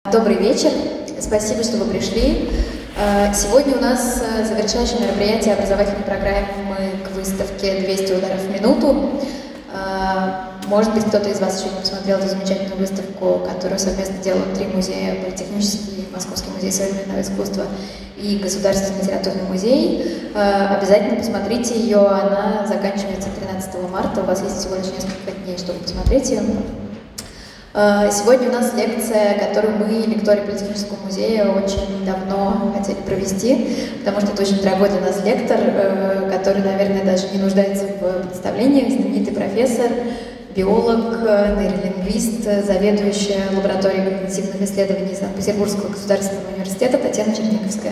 Добрый вечер, спасибо, что вы пришли. Сегодня у нас завершающее мероприятие образовательной программы к выставке «200 ударов в минуту». Может быть, кто-то из вас еще не посмотрел эту замечательную выставку, которую совместно делают три музея: Политехнический, Московский музей современного искусства и Государственный литературный музей. Обязательно посмотрите ее, она заканчивается 13 марта, у вас есть всего лишь несколько дней, чтобы посмотреть ее. Сегодня у нас лекция, которую мы, лекторы Политехнического музея, очень давно хотели провести, потому что это очень дорогой для нас лектор, который, наверное, даже не нуждается в представлении. Знаменитый профессор, биолог, нейролингвист, заведующая лабораторией когнитивных исследований Санкт-Петербургского государственного университета Татьяна Черниговская.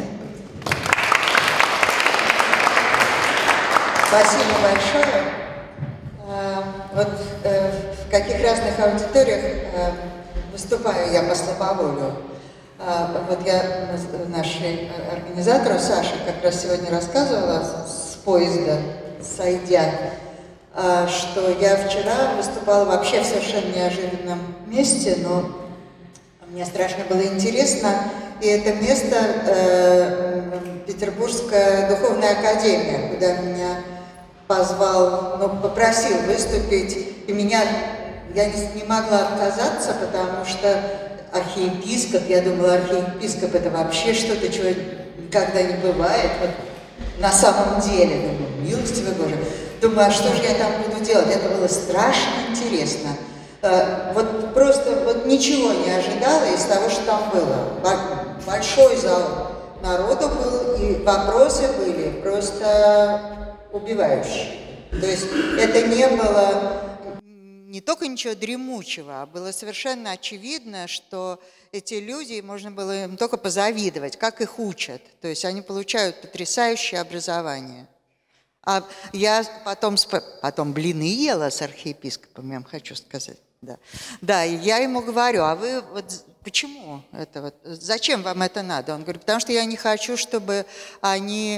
Спасибо большое. В каких разных аудиториях выступаю я по слабоволию. Я нашей организатору Саше как раз сегодня рассказывала с поезда, сойдя, что я вчера выступала вообще в совершенно неожиданном месте, но мне страшно было интересно. И это место Петербургская духовная академия, куда меня позвал, попросил выступить, и я не могла отказаться, потому что архиепископ, я думала, архиепископ это вообще что-то, чего никогда не бывает, на самом деле, думаю, милостивый Боже, думаю, а что же я там буду делать, это было страшно интересно, просто ничего не ожидала из того, что там было, большой зал народу был, и вопросы были просто убивающие. То есть это не было не только ничего дремучего, а было совершенно очевидно, что эти люди, можно было им только позавидовать, как их учат. То есть они получают потрясающее образование. А я потом блины ела с архиепископом, я вам хочу сказать. Да, и я ему говорю, а вы почему это зачем вам это надо? Он говорит, потому что я не хочу, чтобы они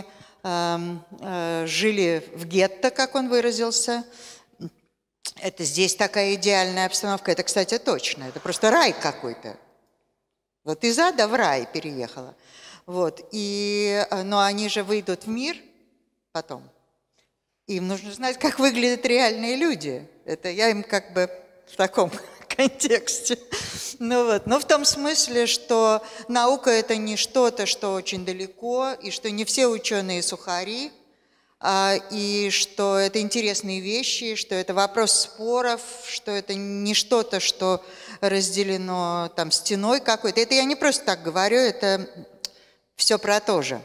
жили в гетто, как он выразился. Это здесь такая идеальная обстановка. Это, кстати, точно. Это просто рай какой-то. Из ада в рай переехала. Но они же выйдут в мир потом. Им нужно знать, как выглядят реальные люди. Это я им как бы в таком контексте. Но в том смысле, что наука – это не что-то, что очень далеко, и что не все ученые сухари, и что это интересные вещи, что это вопрос споров, что это не что-то, что разделено стеной какой-то. Это я не просто так говорю, это все про то же.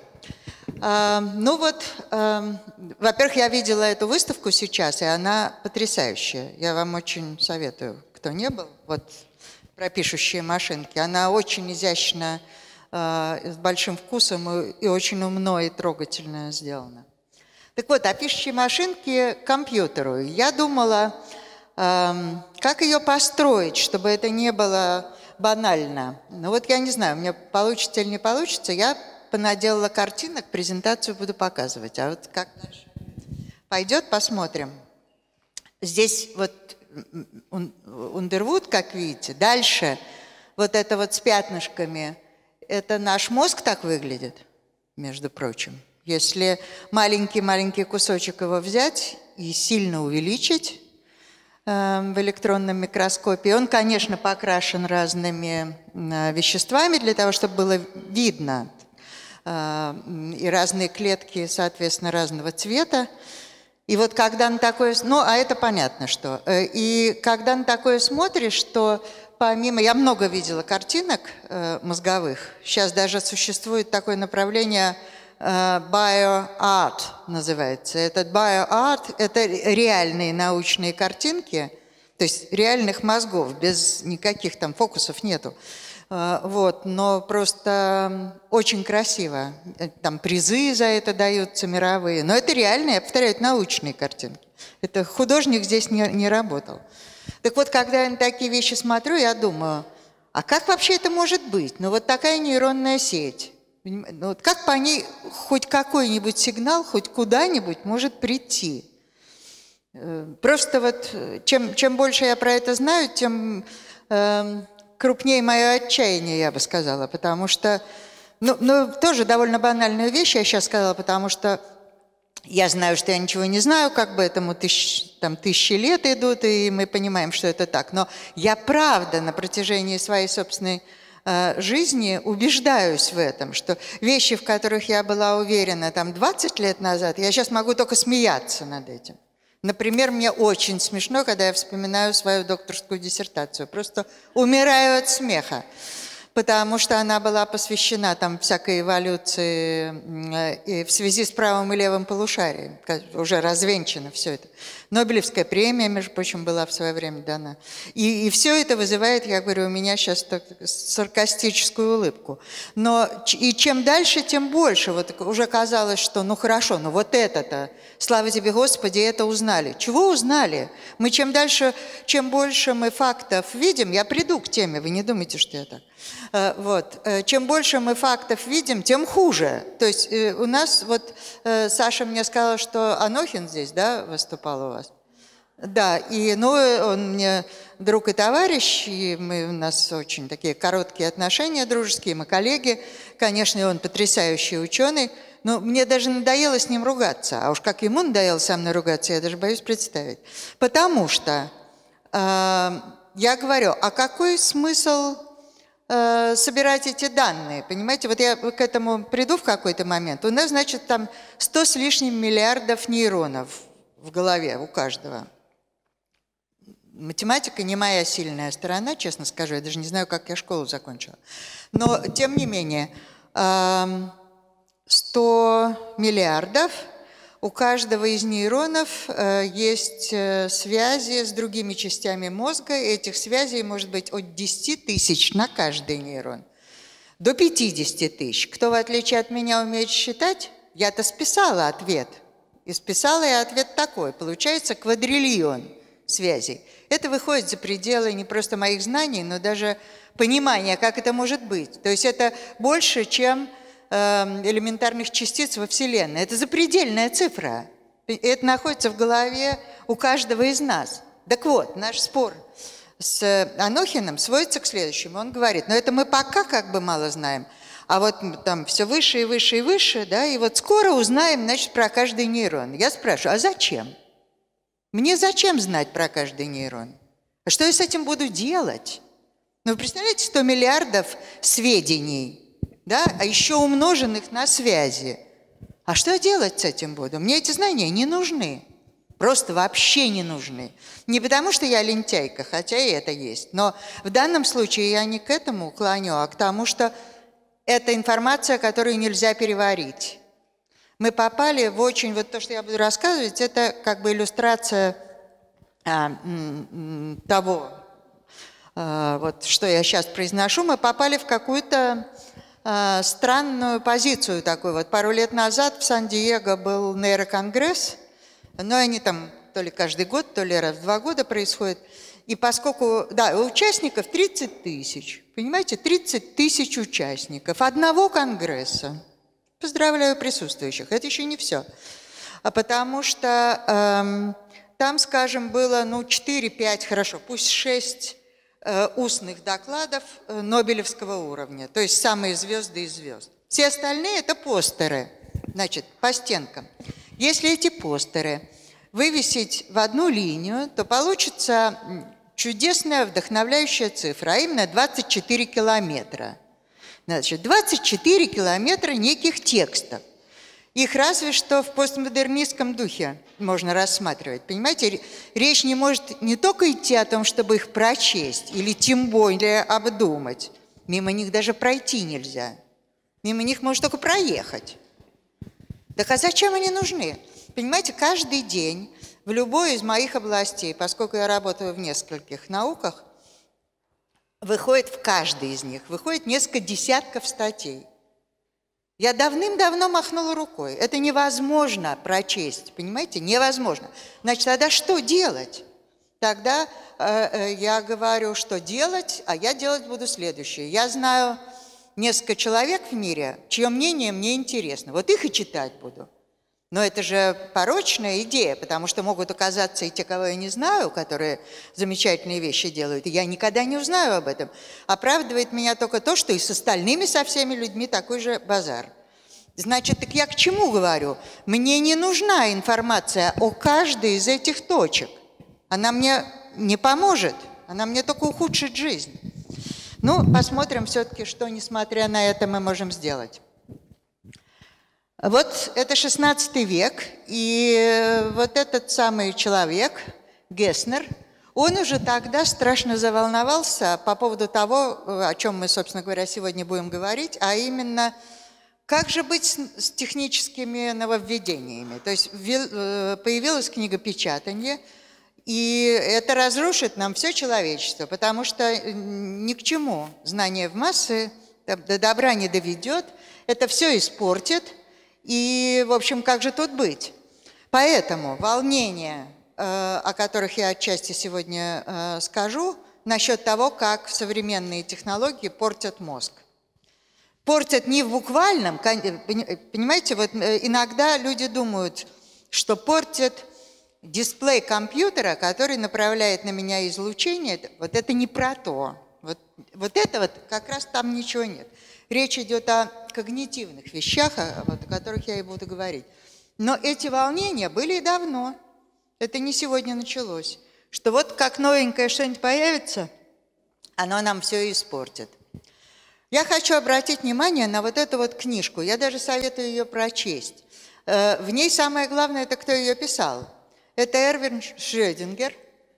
Во-первых, я видела эту выставку сейчас, и она потрясающая. Я вам очень советую, кто не был, про пишущие машинки. Она очень изящно, с большим вкусом и очень умно и трогательно сделана. Так вот, о пишущей машинке к компьютеру. Я думала, как ее построить, чтобы это не было банально. Я не знаю, у меня получится или не получится. Я понаделала картинок, презентацию буду показывать. А как дальше пойдет, посмотрим. Здесь Underwood, как видите. Дальше это с пятнышками. Это наш мозг так выглядит, между прочим. Если маленький-маленький кусочек его взять и сильно увеличить в электронном микроскопе, он, конечно, покрашен разными веществами для того, чтобы было видно. И разные клетки, соответственно, разного цвета. И когда на такое... а это понятно, что. И когда на такое смотришь, что помимо... Я много видела картинок мозговых. Сейчас даже существует такое направление BioArt называется. Этот BioArt – это реальные научные картинки, то есть реальных мозгов, без никаких фокусов нету. Но просто очень красиво. Там призы за это даются мировые. Но это реальные, я повторяю, это научные картинки. Это художник здесь не работал. Так когда я на такие вещи смотрю, я думаю, а как вообще это может быть? Такая нейронная сеть. Как по ней хоть какой-нибудь сигнал, хоть куда-нибудь может прийти? Просто чем больше я про это знаю, тем крупнее мое отчаяние, я бы сказала, потому что, тоже довольно банальную вещь я сейчас сказала, потому что я знаю, что я ничего не знаю, как бы этому тысячи лет идут, и мы понимаем, что это так. Но я правда на протяжении своей собственной жизни убеждаюсь в этом, что вещи, в которых я была уверена 20 лет назад, я сейчас могу только смеяться над этим. Например, мне очень смешно, когда я вспоминаю свою докторскую диссертацию. Просто умираю от смеха, потому что она была посвящена всякой эволюции в связи с правым и левым полушарием. Уже развенчано все это. Нобелевская премия, между прочим, была в свое время дана. И все это вызывает, я говорю, у меня сейчас саркастическую улыбку. Но и чем дальше, тем больше. Вот уже казалось, что хорошо, вот это-то, слава тебе, Господи, это узнали. Чего узнали? Мы чем дальше, чем больше мы фактов видим, я приду к теме, вы не думайте, что я так. Чем больше мы фактов видим, тем хуже. То есть у нас, Саша мне сказала, что Анохин здесь, выступал у вас. Да, и он мне друг и товарищ, и у нас очень такие короткие отношения дружеские, мы коллеги. Конечно, он потрясающий ученый, но мне даже надоело с ним ругаться. А уж как ему надоело со мной ругаться, я даже боюсь представить. Потому что я говорю, а какой смысл собирать эти данные, понимаете? Вот я к этому приду в какой-то момент. У нас, значит, 100 с лишним миллиардов нейронов в голове у каждого. Математика не моя сильная сторона, честно скажу. Я даже не знаю, как я школу закончила. Но, тем не менее, 100 миллиардов, у каждого из нейронов есть связи с другими частями мозга. Этих связей может быть от 10 тысяч на каждый нейрон до 50 тысяч. Кто, в отличие от меня, умеет считать? Я-то списала ответ. И списала я ответ такой. Получается квадриллион связей. Это выходит за пределы не просто моих знаний, но даже понимания, как это может быть. То есть это больше, чем элементарных частиц во Вселенной. Это запредельная цифра. Это находится в голове у каждого из нас. Так вот, наш спор с Анохиным сводится к следующему. Он говорит, это мы пока как бы мало знаем, а вот все выше и выше и выше, и вот скоро узнаем, значит, про каждый нейрон. Я спрашиваю, а зачем? Мне зачем знать про каждый нейрон? А что я с этим буду делать? Вы представляете, 100 миллиардов сведений, а еще умноженных на связи. А что я делать с этим буду? Мне эти знания не нужны. Просто вообще не нужны. Не потому, что я лентяйка, хотя и это есть. Но в данном случае я не к этому клоню, а к тому, что это информация, которую нельзя переварить. Мы попали в очень... то, что я буду рассказывать, это как бы иллюстрация того, что я сейчас произношу. Мы попали в какую-то странную позицию такую. Пару лет назад в Сан-Диего был нейроконгресс, но они то ли каждый год, то ли раз в 2 года происходит. И поскольку, у участников 30 тысяч, понимаете, 30 тысяч участников одного конгресса. Поздравляю присутствующих, это еще не все. Потому что там, скажем, было 4-5, хорошо, пусть 6 устных докладов Нобелевского уровня, то есть самые звезды из звезд. Все остальные – это постеры, значит, по стенкам. Если эти постеры вывесить в одну линию, то получится чудесная вдохновляющая цифра, а именно 24 километра. Значит, 24 километра неких текстов. Их разве что в постмодернистском духе можно рассматривать. Понимаете, речь не может не только идти о том, чтобы их прочесть или тем более обдумать. Мимо них даже пройти нельзя. Мимо них можно только проехать. Так а зачем они нужны? Понимаете, каждый день в любой из моих областей, поскольку я работаю в нескольких науках, выходит в каждой из них, выходит несколько десятков статей. Я давным-давно махнула рукой. Это невозможно прочесть, понимаете? Невозможно. Значит, тогда что делать? Тогда я говорю, что делать, а я делать буду следующее. Я знаю несколько человек в мире, чье мнение мне интересно. Вот их и читать буду. Но это же порочная идея, потому что могут оказаться и те, кого я не знаю, которые замечательные вещи делают, и я никогда не узнаю об этом. Оправдывает меня только то, что и с остальными, со всеми людьми такой же базар. Значит, так я к чему говорю? Мне не нужна информация о каждой из этих точек. Она мне не поможет, она мне только ухудшит жизнь. Ну, посмотрим все-таки, что, несмотря на это, мы можем сделать. Вот это 16 век, и вот этот самый человек, Гесснер, он уже тогда страшно заволновался по поводу того, о чем мы, собственно говоря, сегодня будем говорить, а именно, как же быть с техническими нововведениями. То есть появилось книгопечатание, и это разрушит нам все человечество, потому что ни к чему знание в массы до добра не доведет, это все испортит. И, в общем, как же тут быть? Поэтому волнения, о которых я отчасти сегодня скажу, насчет того, как современные технологии портят мозг. Портят не в буквальном, понимаете, вот иногда люди думают, что портят дисплей компьютера, который направляет на меня излучение. Вот это не про то. Вот это вот как раз там ничего нет. Речь идет о когнитивных вещах, о которых я и буду говорить. Но эти волнения были и давно. Это не сегодня началось. Что вот как новенькое что-нибудь появится, оно нам все испортит. Я хочу обратить внимание на вот эту вот книжку. Я даже советую ее прочесть. В ней самое главное, это кто ее писал. Это Эрвин Шрёдингер,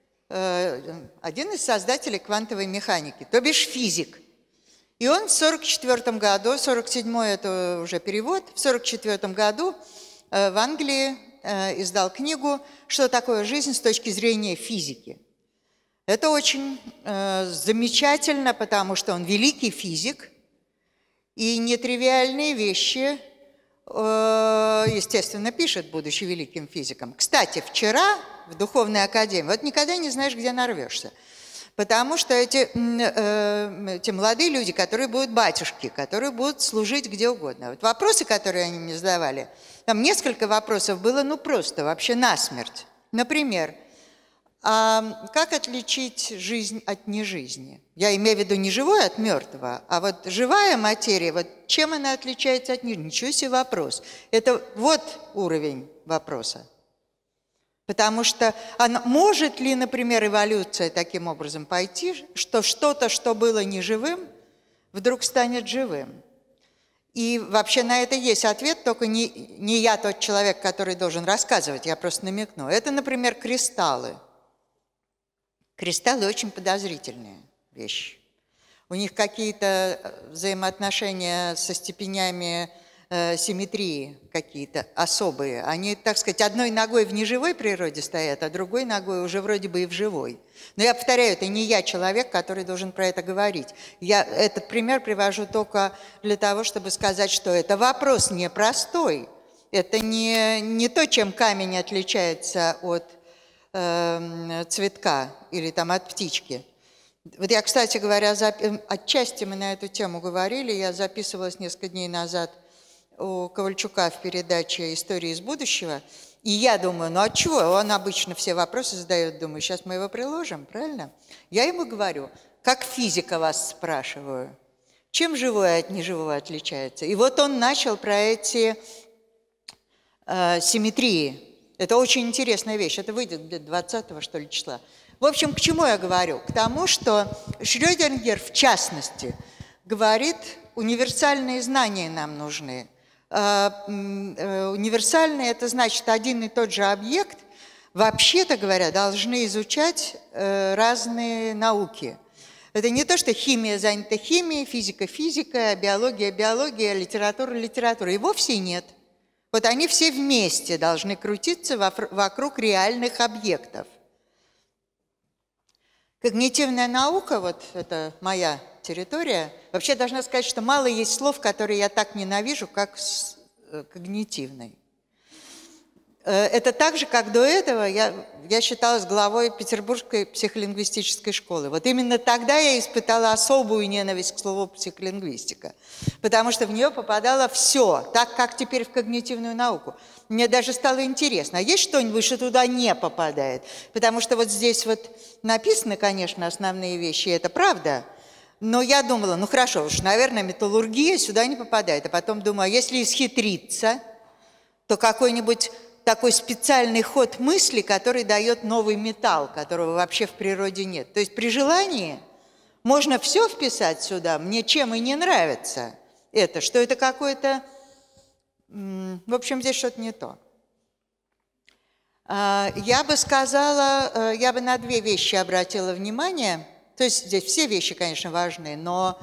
один из создателей квантовой механики, то бишь физик. И он в 1944 году, 1947 это уже перевод, в 1944 году в Англии издал книгу «Что такое жизнь с точки зрения физики». Это очень замечательно, потому что он великий физик, и нетривиальные вещи, естественно, пишет, будучи великим физиком. Кстати, вчера в Духовной академии, вот никогда не знаешь, где нарвешься, потому что эти молодые люди, которые будут батюшки, которые будут служить где угодно. Вот вопросы, которые они мне задавали, там несколько вопросов было, ну, просто вообще насмерть. Например, а как отличить жизнь от нежизни? Я имею в виду не живое от мертвого, а вот живая материя, вот чем она отличается от нежизни? Ничего себе вопрос. Это вот уровень вопроса. Потому что может ли, например, эволюция таким образом пойти, что что-то, что было неживым, вдруг станет живым? И вообще на это есть ответ, только не я тот человек, который должен рассказывать, я просто намекну. Это, например, кристаллы. Кристаллы очень подозрительные вещи. У них какие-то взаимоотношения со степенями симметрии какие-то особые. Они, так сказать, одной ногой в неживой природе стоят, а другой ногой уже вроде бы и в живой. Но я повторяю, это не я человек, который должен про это говорить. Я этот пример привожу только для того, чтобы сказать, что это вопрос непростой. Это не то, чем камень отличается от цветка или там от птички. Вот я, кстати говоря, отчасти мы на эту тему говорили, я записывалась несколько дней назад у Ковальчука в передаче «Истории из будущего», и я думаю, ну а чего, он обычно все вопросы задает, думаю, сейчас мы его приложим, правильно? Я ему говорю, как физика вас спрашиваю, чем живое от неживого отличается? И вот он начал про эти симметрии. Это очень интересная вещь, это выйдет где-то 20-го, что ли, числа. В общем, к чему я говорю? К тому, что Шрёдингер, в частности, говорит, универсальные знания нам нужны. Универсальные – это значит один и тот же объект, вообще-то говоря, должны изучать разные науки. Это не то, что химия занята химией, физика – физика, биология – биология, литература – литература. И вовсе нет. Вот они все вместе должны крутиться вокруг реальных объектов. Когнитивная наука, вот это моя территория, вообще должна сказать, что мало есть слов, которые я так ненавижу, как когнитивный. это так же, как до этого я считалась главой Петербургской психолингвистической школы. Вот именно тогда я испытала особую ненависть к слову психолингвистика, потому что в нее попадало все, так как теперь в когнитивную науку. Мне даже стало интересно, а есть что-нибудь, что туда не попадает? Потому что вот здесь вот написаны, конечно, основные вещи, и это правда, но я думала, ну хорошо, уж, наверное, металлургия сюда не попадает. А потом думаю, а если исхитриться, то какой-нибудь такой специальный ход мысли, который дает новый металл, которого вообще в природе нет. То есть при желании можно все вписать сюда, мне чем и не нравится это, что это какое-то... В общем, здесь что-то не то. Я бы сказала, я бы на две вещи обратила внимание. То есть здесь все вещи, конечно, важны, но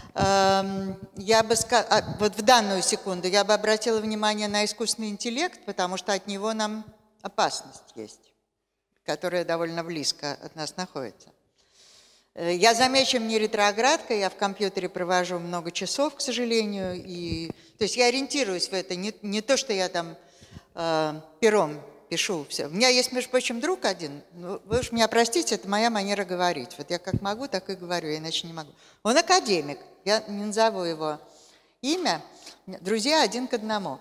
я бы сказала, вот в данную секунду я бы обратила внимание на искусственный интеллект, потому что от него нам опасность есть, которая довольно близко от нас находится. Я, замечу, не ретроградка, я в компьютере провожу много часов, к сожалению, то есть я ориентируюсь в это, не то, что я там пером пишу все. У меня есть, между прочим, друг один, вы уж меня простите, это моя манера говорить. Вот я как могу, так и говорю, я иначе не могу. Он академик, я не назову его имя, друзья один к одному.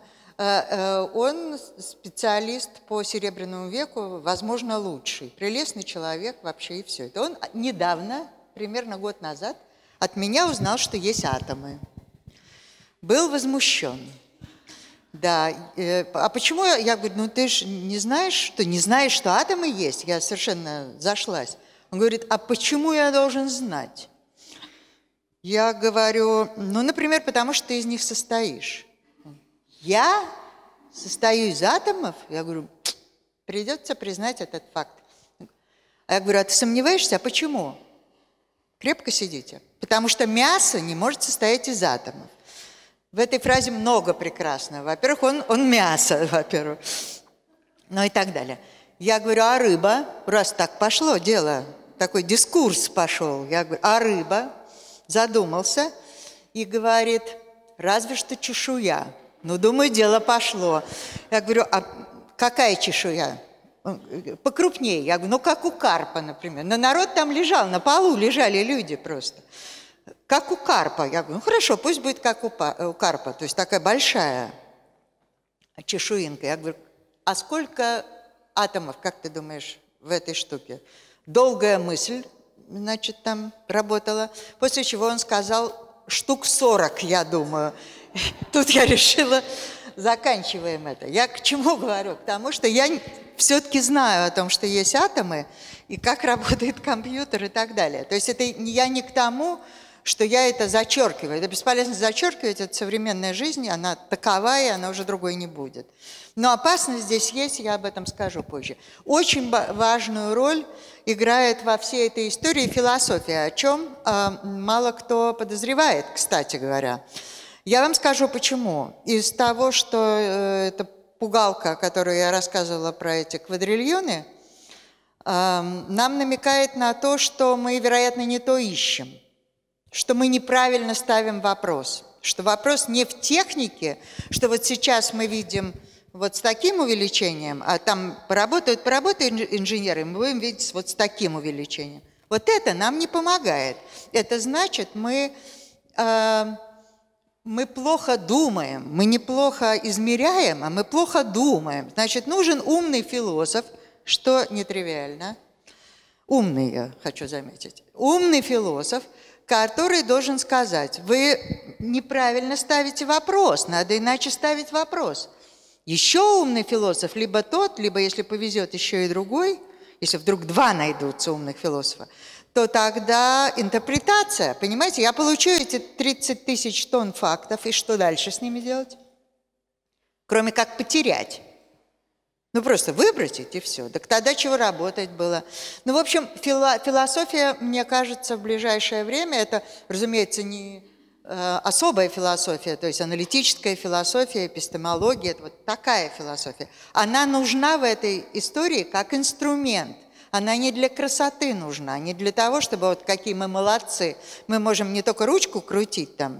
Он специалист по Серебряному веку, возможно, лучший, прелестный человек вообще и все это. Он недавно, примерно год назад, от меня узнал, что есть атомы. Был возмущен. Да, а почему, я говорю, ну ты же не знаешь, что атомы есть? Я совершенно зашлась. Он говорит, а почему я должен знать? Я говорю, ну, например, потому что ты из них состоишь. Я состою из атомов? Я говорю, придется признать этот факт. А я говорю, а ты сомневаешься? А почему? Крепко сидите. Потому что мясо не может состоять из атомов. В этой фразе много прекрасного. Во-первых, он мясо, во-первых, ну и так далее. Я говорю, а рыба? Раз так пошло дело, такой дискурс пошел. Я говорю, а рыба? Задумался и говорит, разве что чешуя. Ну, думаю, дело пошло. Я говорю, а какая чешуя? Покрупнее. Я говорю, ну, как у карпа, например. Но народ там лежал, на полу лежали люди просто. Как у карпа. Я говорю, ну хорошо, пусть будет как у карпа, то есть такая большая чешуинка. Я говорю, а сколько атомов, как ты думаешь, в этой штуке? Долгая мысль, значит, там работала. После чего он сказал, штук 40, я думаю. Тут я решила, заканчиваем это. Я к чему говорю? К тому, что я все-таки знаю о том, что есть атомы, и как работает компьютер и так далее. То есть это я не к тому, что я это зачеркиваю. Это бесполезно зачеркивать, это современная жизнь, она такова, и она уже другой не будет. Но опасность здесь есть, я об этом скажу позже. Очень важную роль играет во всей этой истории философия, о чем мало кто подозревает, кстати говоря. Я вам скажу, почему. Из того, что эта пугалка, которую я рассказывала про эти квадриллионы, нам намекает на то, что мы, вероятно, не то ищем, что мы неправильно ставим вопрос, что вопрос не в технике, что вот сейчас мы видим вот с таким увеличением, а там поработают инженеры, мы будем видеть вот с таким увеличением. Вот это нам не помогает. Это значит, мы плохо думаем, мы неплохо измеряем, а мы плохо думаем. Значит, нужен умный философ, что нетривиально. Умный, я хочу заметить. Умный философ, который должен сказать, вы неправильно ставите вопрос, надо иначе ставить вопрос. Еще умный философ, либо тот, либо, если повезет, еще и другой, если вдруг два найдутся умных философа, то тогда интерпретация, понимаете, я получу эти 30 тысяч тонн фактов, и что дальше с ними делать? Кроме как потерять. Ну, просто выбросить, и все. Так тогда чего работать было? Ну, в общем, философия, мне кажется, в ближайшее время, это, разумеется, не особая философия, то есть аналитическая философия, эпистемология, это вот такая философия. Она нужна в этой истории как инструмент. Она не для красоты нужна, не для того, чтобы вот какие мы молодцы. Мы можем не только ручку крутить там в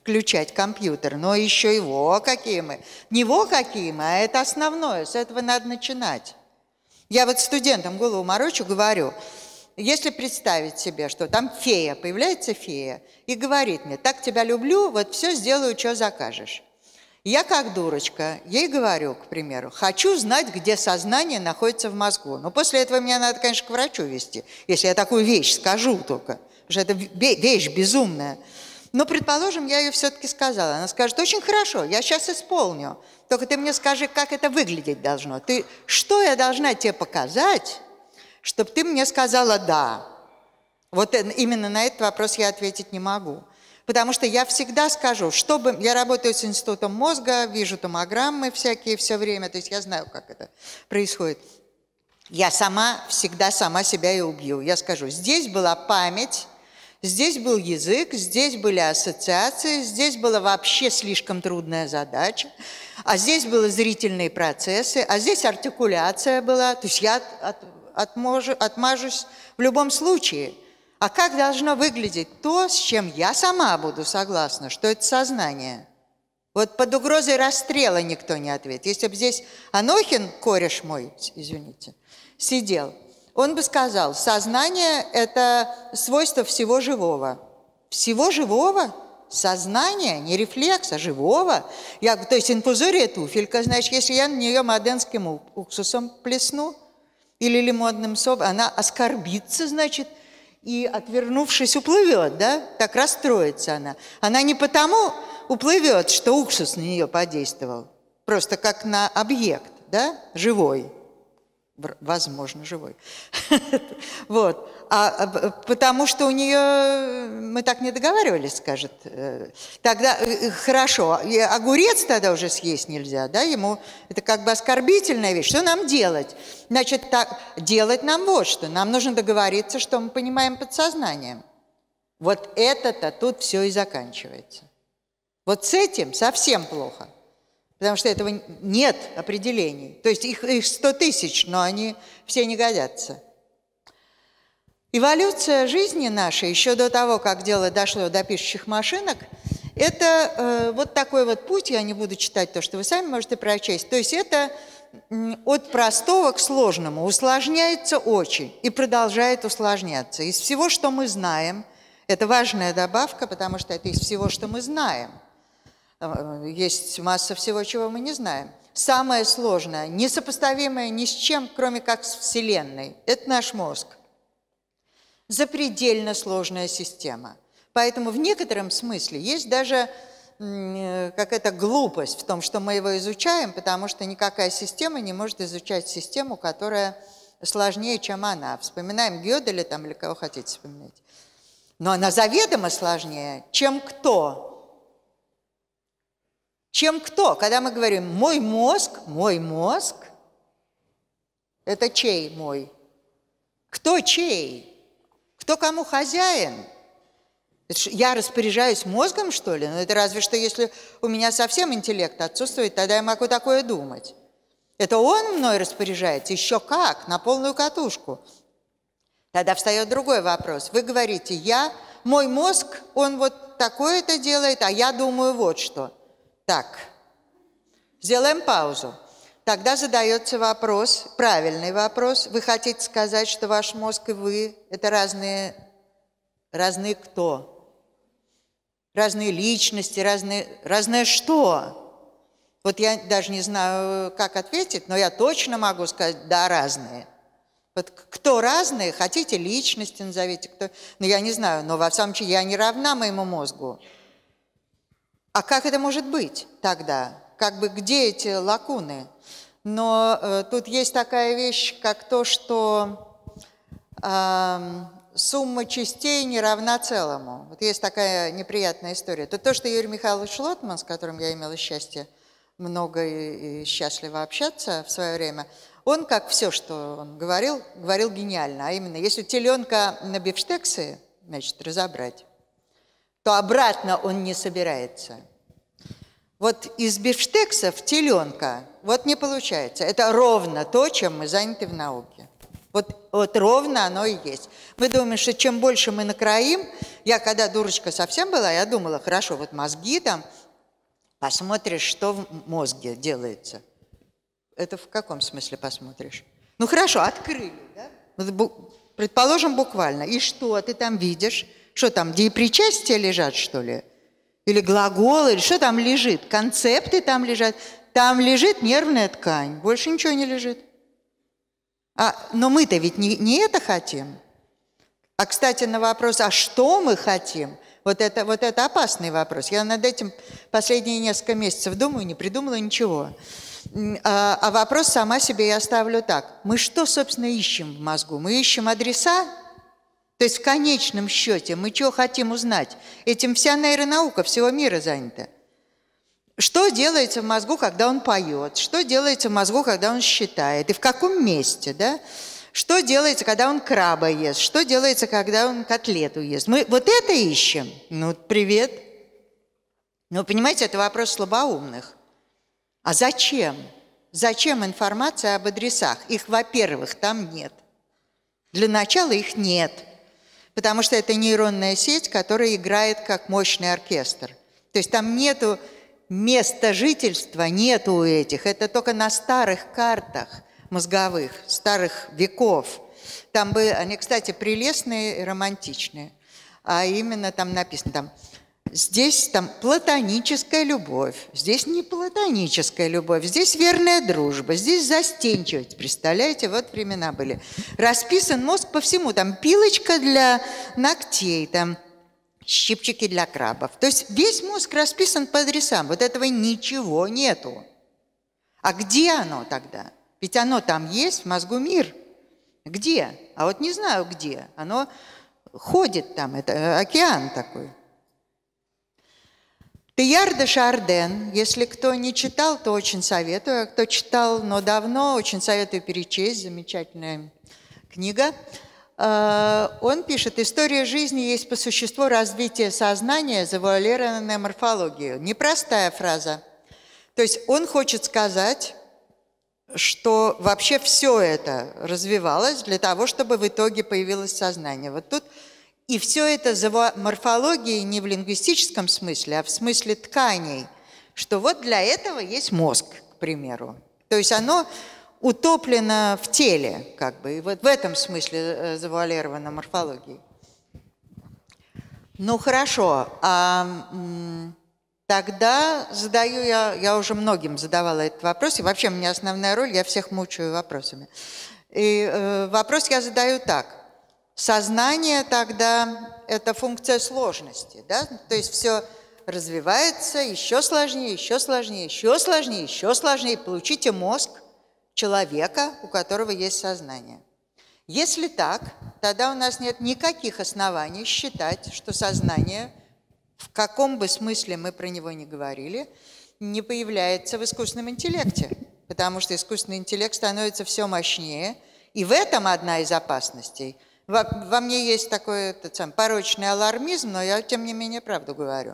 включать компьютер, но еще и во какие мы. Не во какие мы, а это основное, с этого надо начинать. Я вот студентам голову морочу, говорю, если представить себе, что там фея, появляется фея, и говорит мне, так тебя люблю, вот все сделаю, что закажешь. Я как дурочка, ей говорю, к примеру, хочу знать, где сознание находится в мозгу. Но после этого меня надо, конечно, к врачу везти, если я такую вещь скажу только, потому что это вещь безумная. Но, предположим, я ее все-таки сказала. Она скажет, очень хорошо, я сейчас исполню, только ты мне скажи, как это выглядеть должно. Что я должна тебе показать, чтобы ты мне сказала «да». Вот именно на этот вопрос я ответить не могу. Потому что я всегда скажу, я работаю с институтом мозга, вижу томограммы всякие все время, то есть я знаю, как это происходит. Я всегда сама себя и убью. Я скажу, здесь была память, здесь был язык, здесь были ассоциации, здесь была вообще слишком трудная задача, а здесь были зрительные процессы, а здесь артикуляция была, то есть я отмажусь в любом случае. А как должно выглядеть то, с чем я сама буду согласна, что это сознание? Вот под угрозой расстрела никто не ответит. Если бы здесь Анохин, кореш мой, извините, сидел, он бы сказал, сознание – это свойство всего живого. Всего живого? Сознание, не рефлекс, а живого. То есть инфузория туфелька, значит, если я на нее моденским уксусом плесну или лимонным соком, она оскорбится, значит, и, отвернувшись, уплывет, да? Так расстроится она. Она не потому уплывет, что уксус на нее подействовал, просто как на объект, да, живой, возможно, живой. Вот. Потому что у нее, мы так не договаривались, скажет, тогда хорошо, огурец тогда уже съесть нельзя, да, ему это как бы оскорбительная вещь. Что нам делать? Значит, делать нам вот что. Нам нужно договориться, что мы понимаем подсознанием. Вот это-то тут все и заканчивается. Вот с этим совсем плохо, потому что этого нет определений. То есть их 100 тысяч, но они все не годятся. Эволюция жизни нашей, еще до того, как дело дошло до пишущих машинок, это вот такой вот путь, я не буду читать то, что вы сами можете прочесть, то есть это от простого к сложному, усложняется очень и продолжает усложняться. Из всего, что мы знаем, это важная добавка, потому что это из всего, что мы знаем. Есть масса всего, чего мы не знаем. Самое сложное, несопоставимое ни с чем, кроме как с Вселенной, это наш мозг. Запредельно сложная система. Поэтому в некотором смысле есть даже какая-то глупость в том, что мы его изучаем, потому что никакая система не может изучать систему, которая сложнее, чем она. Вспоминаем Гёделя там, или кого хотите вспоминать. Но она заведомо сложнее, чем кто? Чем кто? Когда мы говорим мой мозг, это чей мой? Кто чей? Кто кому хозяин? Я распоряжаюсь мозгом, что ли? Ну, это разве что, если у меня совсем интеллект отсутствует, тогда я могу такое думать. Это он мной распоряжается? Еще как, на полную катушку. Тогда встает другой вопрос. Вы говорите, мой мозг, он вот такое-то делает, а я думаю вот что. Так, сделаем паузу. Тогда задается вопрос, правильный вопрос. Вы хотите сказать, что ваш мозг и вы – это разные кто? Разные личности, разное что? Вот я даже не знаю, как ответить, но я точно могу сказать, да, разные. Вот кто разные, хотите личности назовите, кто, ну я не знаю, но во всяком случае я не равна моему мозгу. А как это может быть тогда? Как бы где эти лакуны? Но тут есть такая вещь, как то, что сумма частей не равна целому. Вот есть такая неприятная история. Это то, что Юрий Михайлович Лотман, с которым я имела счастье много и счастливо общаться в свое время, он, как все, что он говорил гениально. А именно, если теленка на бифштексы, значит, разобрать, то обратно он не собирается. Вот из бифштексов теленка вот не получается. Это ровно то, чем мы заняты в науке. Вот ровно оно и есть. Мы думаем, что чем больше мы накроим, я когда дурочка совсем была, я думала, хорошо, вот мозги там, посмотришь, что в мозге делается. Это в каком смысле посмотришь? Ну хорошо, открыли, да? Предположим, буквально. И что ты там видишь? Что там, деепричастия лежат, что ли? Или глаголы, или что там лежит? Концепты там лежат. Там лежит нервная ткань, больше ничего не лежит. Но мы-то ведь не это хотим. А, кстати, на вопрос, а что мы хотим? Вот это опасный вопрос. Я над этим последние несколько месяцев думаю, не придумала ничего. А вопрос сама себе я ставлю так. Мы что, собственно, ищем в мозгу? Мы ищем адреса? То есть в конечном счете мы чего хотим узнать? Этим вся нейронаука всего мира занята. Что делается в мозгу, когда он поет? Что делается в мозгу, когда он считает? И в каком месте, да? Что делается, когда он краба ест? Что делается, когда он котлету ест? Мы вот это ищем? Ну, привет. Ну, понимаете, это вопрос слабоумных. А зачем? Зачем информация об адресах? Их, во-первых, там нет. Для начала их нет. Потому что это нейронная сеть, которая играет как мощный оркестр. То есть там нету места жительства, нету у этих. Это только на старых картах мозговых, старых веков. Там они, кстати, прелестные и романтичные. А именно там написано, там, здесь там платоническая любовь, здесь не платоническая любовь, здесь верная дружба, здесь застенчивость. Представляете, вот времена были. Расписан мозг по всему, там пилочка для ногтей, там щипчики для крабов. То есть весь мозг расписан по адресам. Вот этого ничего нету. А где оно тогда? Ведь оно там есть, в мозгу мир. Где? А вот не знаю где. Оно ходит там, это океан такой. Тейлор де Шарден, если кто не читал, то очень советую. А кто читал, но давно, очень советую перечесть. Замечательная книга. Он пишет, история жизни есть по существу развитие сознания, завуалированная морфологию. Непростая фраза. То есть он хочет сказать, что вообще все это развивалось для того, чтобы в итоге появилось сознание. Вот тут и все это морфология не в лингвистическом смысле, а в смысле тканей, что вот для этого есть мозг, к примеру. То есть оно утоплено в теле, как бы, и вот в этом смысле завуалирована морфологией. Ну, хорошо, тогда задаю я уже многим задавала этот вопрос, и вообще у меня основная роль, я всех мучаю вопросами. И вопрос я задаю так. Сознание тогда – это функция сложности, да? То есть все развивается еще сложнее, еще сложнее, еще сложнее, еще сложнее. Получите мозг человека, у которого есть сознание. Если так, тогда у нас нет никаких оснований считать, что сознание, в каком бы смысле мы про него ни говорили, не появляется в искусственном интеллекте, потому что искусственный интеллект становится все мощнее, и в этом одна из опасностей. Во мне есть такой порочный алармизм, но я, тем не менее, правду говорю.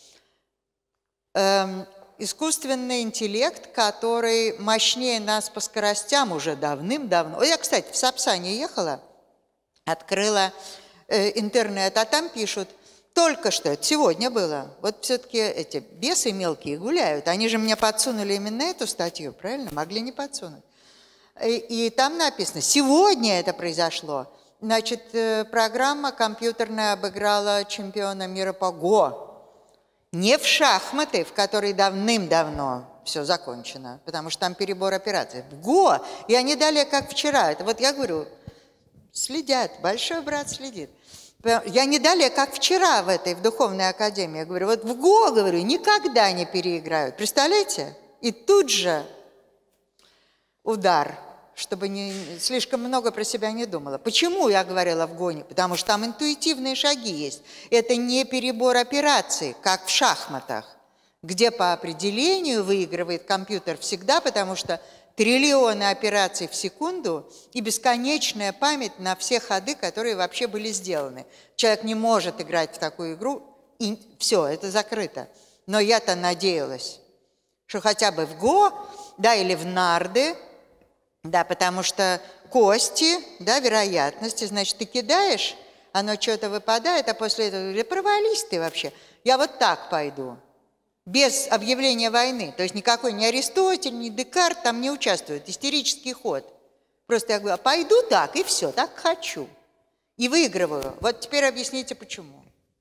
Искусственный интеллект, который мощнее нас по скоростям уже давным-давно. Я, кстати, в Сапсане ехала, открыла интернет, а там пишут, только что, это сегодня было, вот все-таки эти бесы мелкие гуляют, они же мне подсунули именно эту статью, правильно? Могли не подсунуть. И там написано, сегодня это произошло. Значит, программа компьютерная обыграла чемпиона мира по ГО. Не в шахматы, в которые давным-давно все закончено, потому что там перебор операций. В ГО! И они далее, как вчера. Это вот я говорю, следят, большой брат следит. Я не далее, как вчера в духовной академии. Я говорю, вот в ГО, говорю, никогда не переиграют. Представляете? И тут же удар, чтобы слишком много про себя не думала. Почему я говорила в ГОНе? Потому что там интуитивные шаги есть. Это не перебор операций, как в шахматах, где по определению выигрывает компьютер всегда, потому что триллионы операций в секунду и бесконечная память на все ходы, которые вообще были сделаны. Человек не может играть в такую игру, и все, это закрыто. Но я-то надеялась, что хотя бы в ГО, да, или в нарды, да, потому что кости, да, вероятности, значит, ты кидаешь, оно что-то выпадает, а после этого, да провались ты вообще, я вот так пойду, без объявления войны, то есть никакой ни Аристотель, ни Декарт там не участвует, истерический ход. Просто я говорю, пойду так, и все, так хочу, и выигрываю. Вот теперь объясните, почему.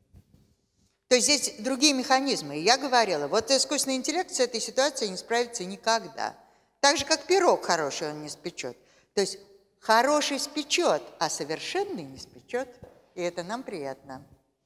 То есть здесь другие механизмы. И я говорила, вот искусственный интеллект с этой ситуацией не справится никогда. Так же, как пирог хороший он не спечет. То есть хороший спечет, а совершенный не спечет. И это нам приятно.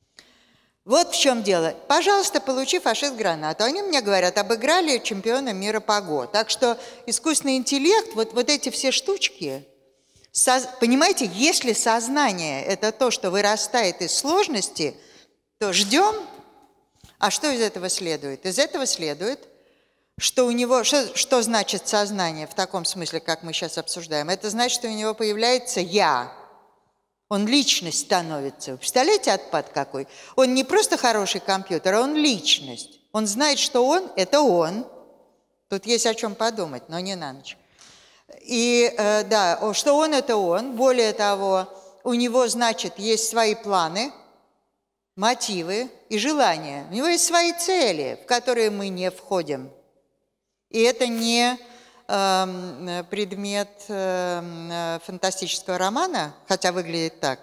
Вот в чем дело. Пожалуйста, получи фашист-гранату. Они мне говорят, обыграли чемпиона мира по ГО. Так что искусственный интеллект, вот эти все штучки, понимаете, если сознание – это то, что вырастает из сложности, то ждем. А что из этого следует? Из этого следует, что у него, что значит сознание в таком смысле, как мы сейчас обсуждаем? Это значит, что у него появляется «я». Он личность становится. Вы представляете, отпад какой? Он не просто хороший компьютер, а он личность. Он знает, что он – это он. Тут есть о чем подумать, но не на ночь. И да, что он – это он. Более того, у него, значит, есть свои планы, мотивы и желания. У него есть свои цели, в которые мы не входим. И это не предмет фантастического романа, хотя выглядит так,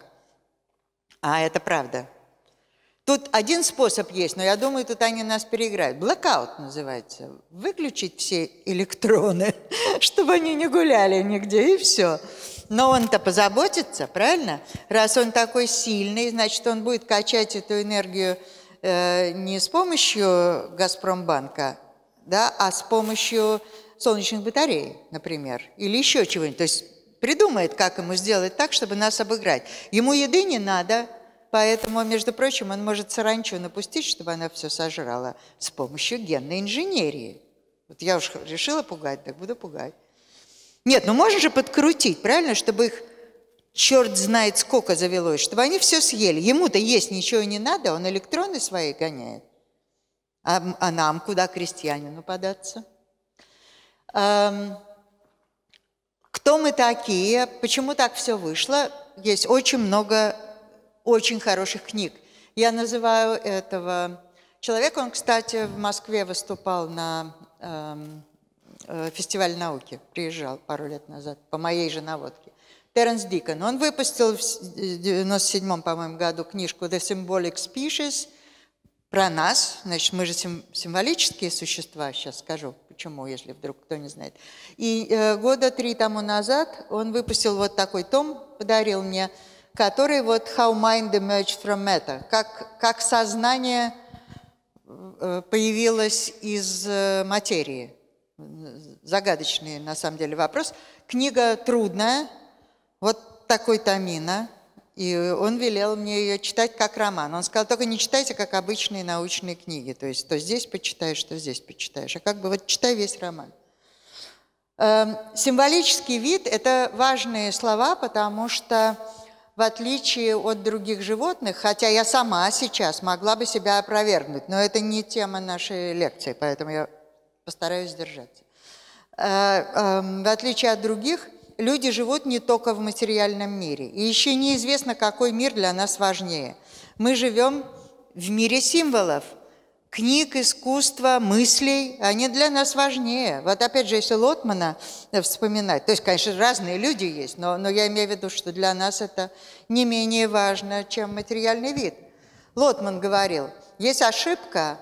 а это правда. Тут один способ есть, но я думаю, тут они нас переиграют. Blackout называется. Выключить все электроны, чтобы они не гуляли нигде, и все. Но он-то позаботится, правильно? Раз он такой сильный, значит, он будет качать эту энергию не с помощью Газпромбанка, да, а с помощью солнечных батарей, например, или еще чего-нибудь. То есть придумает, как ему сделать так, чтобы нас обыграть. Ему еды не надо, поэтому, между прочим, он может саранчу напустить, чтобы она все сожрала с помощью генной инженерии. Вот я уж решила пугать, так буду пугать. Нет, ну можно же подкрутить, правильно, чтобы их черт знает сколько завелось, чтобы они все съели. Ему-то есть ничего не надо, он электроны свои гоняет. А нам куда, крестьянину, податься? Кто мы такие? Почему так все вышло? Есть очень много очень хороших книг. Я называю этого человека, он, кстати, в Москве выступал на фестивале науки, приезжал пару лет назад, по моей же наводке. Теренс Дикон. Он выпустил в 1997, по-моему, году книжку «The Symbolic Species», про нас, значит, мы же символические существа, сейчас скажу, почему, если вдруг кто не знает. И года 3 тому назад он выпустил вот такой том, подарил мне, который вот «How Mind Emerged from Matter», как сознание появилось из материи. Загадочный, на самом деле, вопрос. Книга трудная, вот такой томина. И он велел мне ее читать как роман. Он сказал, только не читайте, как обычные научные книги. То есть, то здесь почитаешь, то здесь почитаешь. А как бы вот читай весь роман. Символический вид – это важные слова, потому что, в отличие от других животных, хотя я сама сейчас могла бы себя опровергнуть, но это не тема нашей лекции, поэтому я постараюсь сдержаться. В отличие от других, люди живут не только в материальном мире. И еще неизвестно, какой мир для нас важнее. Мы живем в мире символов. Книг, искусства, мыслей, они для нас важнее. Вот опять же, если Лотмана вспоминать, то есть, конечно, разные люди есть, но я имею в виду, что для нас это не менее важно, чем материальный вид. Лотман говорил, есть ошибка,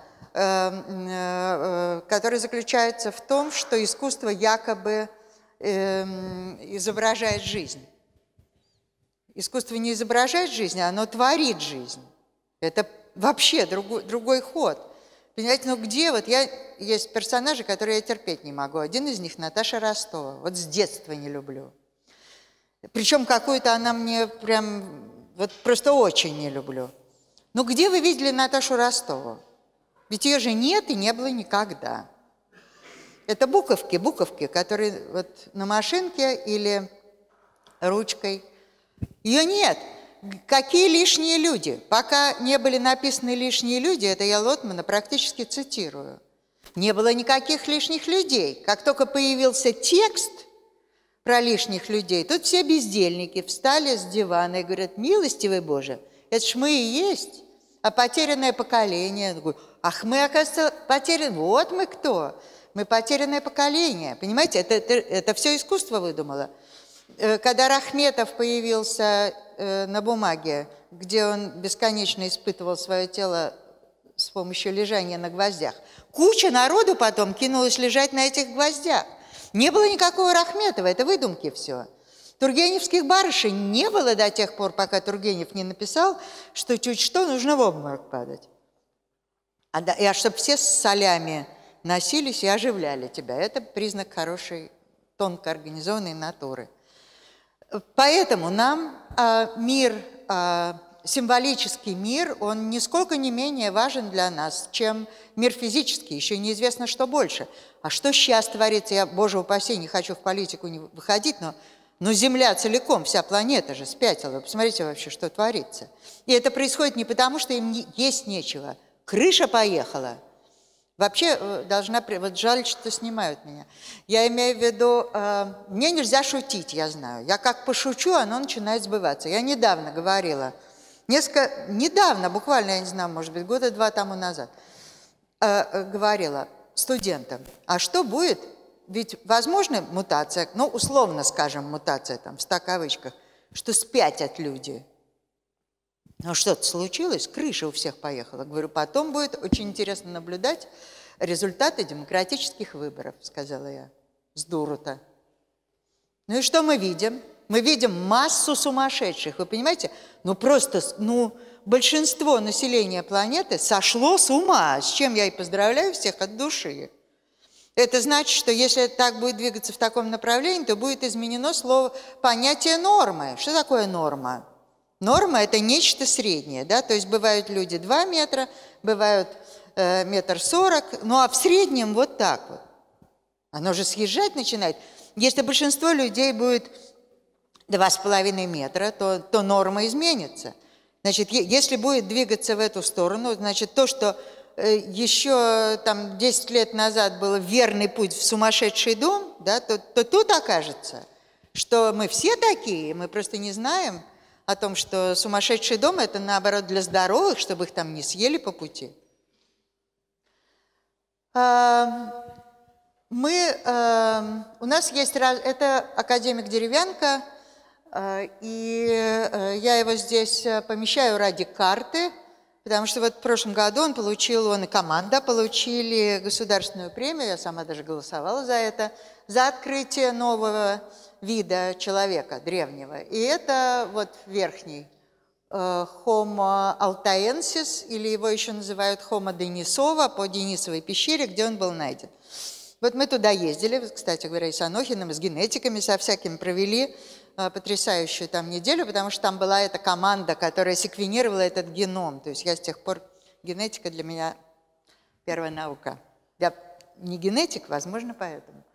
которая заключается в том, что искусство якобы изображает жизнь. Искусство не изображает жизнь, оно творит жизнь. Это вообще другой ход. Понимаете, ну где вот есть персонажи, которые я терпеть не могу. Один из них Наташа Ростова. Вот с детства не люблю. Причем какую-то она мне прям вот просто очень не люблю. Ну где вы видели Наташу Ростову? Ведь ее же нет и не было никогда. Это буковки, которые вот на машинке или ручкой. Ее нет. Какие лишние люди? Пока не были написаны лишние люди, это я Лотмана практически цитирую, не было никаких лишних людей. Как только появился текст, про лишних людей. Тут все бездельники встали с дивана и говорят: милостивый Боже, это ж мы и есть, а потерянное поколение. Ах, мы, оказывается, потеряны. Вот мы кто. Мы потерянное поколение. Понимаете, это все искусство выдумало. Когда Рахметов появился на бумаге, где он бесконечно испытывал свое тело с помощью лежания на гвоздях, куча народу потом кинулась лежать на этих гвоздях. Не было никакого Рахметова, это выдумки все. Тургеневских барышень не было до тех пор, пока Тургенев не написал, что чуть что нужно в обморок падать. А чтобы все с солями носились и оживляли тебя. Это признак хорошей, тонко организованной натуры. Поэтому нам мир, символический мир, он нисколько не менее важен для нас, чем мир физический. Еще неизвестно, что больше. А что сейчас творится? Я, Боже упаси, не хочу в политику не выходить, но Земля целиком, вся планета же спятила. Вы посмотрите вообще, что творится. И это происходит не потому, что им есть нечего. Крыша поехала. Вообще должна... Вот жаль, что снимают меня. Я имею в виду... мне нельзя шутить, я знаю. Я как пошучу, оно начинает сбываться. Я недавно говорила... Недавно, буквально, я не знаю, может быть, года 2 тому назад, говорила студентам, а что будет, ведь возможна мутация, ну, условно скажем, мутация, там, в 100 кавычках, что спятят люди. Но что-то случилось, крыша у всех поехала. Говорю, потом будет очень интересно наблюдать результаты демократических выборов, сказала я. С дуру-то. Ну и что мы видим? Мы видим массу сумасшедших, вы понимаете? Ну просто, большинство населения планеты сошло с ума, с чем я и поздравляю всех от души. Это значит, что если так будет двигаться в таком направлении, то будет изменено понятие нормы. Что такое норма? Норма – это нечто среднее, да? То есть бывают люди 2 метра, бывают 1,40 м, ну а в среднем вот так вот. Оно же съезжать начинает. Если большинство людей будет 2,5 метра, то норма изменится. Значит, если будет двигаться в эту сторону, значит, то, что еще там 10 лет назад было верный путь в сумасшедший дом, да, то тут окажется, что мы все такие, мы просто не знаем о том, что сумасшедший дом – это, наоборот, для здоровых, чтобы их там не съели по пути. У нас есть, это академик Деревянко, и я его здесь помещаю ради карты, потому что вот в прошлом году он и команда получили государственную премию, я сама даже голосовала за это, за открытие нового вида человека, древнего. И это вот верхний Homo altaensis, или его еще называют Homo Денисова, по Денисовой пещере, где он был найден. Вот мы туда ездили, кстати говоря, и с Анохиным, и с генетиками, со всякими провели потрясающую там неделю, потому что там была эта команда, которая секвенировала этот геном. То есть я с тех пор... Генетика для меня первая наука. Я не генетик, возможно, поэтому.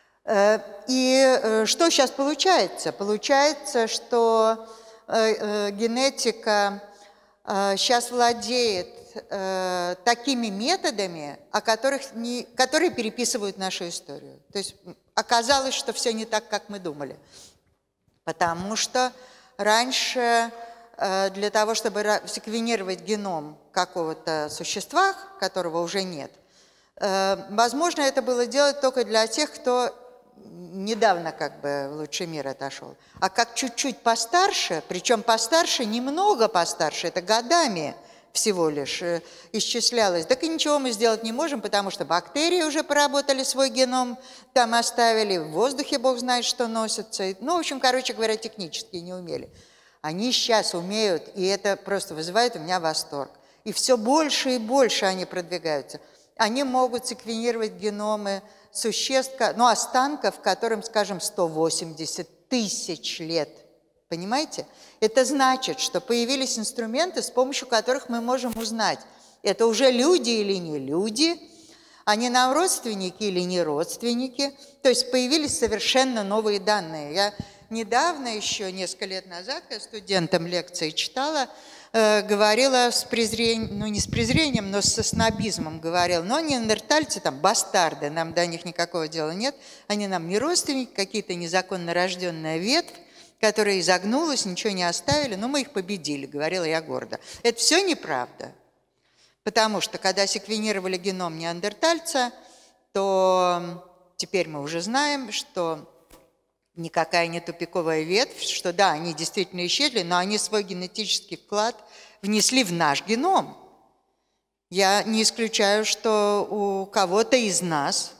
И что сейчас получается? Получается, что генетика сейчас владеет такими методами, которые переписывают нашу историю. То есть оказалось, что все не так, как мы думали. Потому что раньше для того, чтобы секвенировать геном какого-то существа, которого уже нет, возможно, это было делать только для тех, кто недавно как бы в лучший мир отошел. А как чуть-чуть постарше, причем постарше, немного постарше, это годами всего лишь исчислялось. Так и ничего мы сделать не можем, потому что бактерии уже поработали свой геном, там оставили, в воздухе бог знает, что носится. Ну, в общем, короче говоря, технически не умели. Они сейчас умеют, и это просто вызывает у меня восторг. И все больше и больше они продвигаются. Они могут секвенировать геномы существ, ну, останков, которым, скажем, 180 тысяч лет. Понимаете? Это значит, что появились инструменты, с помощью которых мы можем узнать, это уже люди или не люди, они нам родственники или не родственники. То есть появились совершенно новые данные. Я недавно, еще несколько лет назад, я студентам лекции читала, говорила с презрением, ну не с презрением, но со снобизмом говорила, но неандертальцы там бастарды, нам до них никакого дела нет, они нам не родственники, какие-то незаконно рожденная ветвь, которая изогнулась, ничего не оставили, но мы их победили, говорила я гордо. Это все неправда, потому что когда секвенировали геном неандертальца, то теперь мы уже знаем, что никакая не тупиковая ветвь, что да, они действительно исчезли, но они свой генетический вклад внесли в наш геном. Я не исключаю, что у кого-то из нас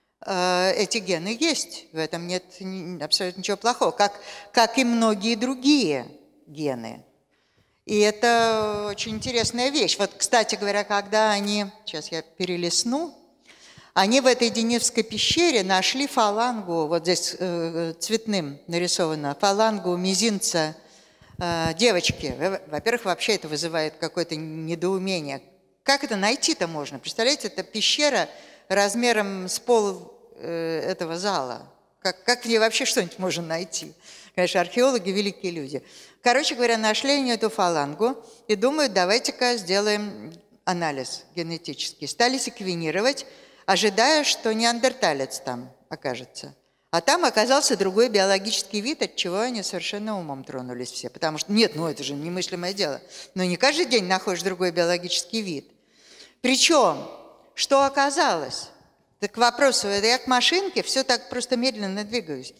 эти гены есть. В этом нет абсолютно ничего плохого, как и многие другие гены. И это очень интересная вещь. Вот, кстати говоря, когда они, сейчас я перелистну, они в этой Деневской пещере нашли фалангу, вот здесь цветным нарисовано, фалангу мизинца девочки. Во-первых, вообще это вызывает какое-то недоумение. Как это найти-то можно? Представляете, это пещера размером с пол этого зала. Как в ней вообще что-нибудь можно найти? Конечно, археологи – великие люди. Короче говоря, нашли они эту фалангу и думают, давайте-ка сделаем анализ генетический. Стали секвенировать, ожидая, что неандерталец там окажется. А там оказался другой биологический вид, от чего они совершенно умом тронулись все. Потому что, нет, ну это же немыслимое дело. Но не каждый день находишь другой биологический вид. Причем, что оказалось? Так к вопросу, это я к машинке, все так просто медленно двигаюсь.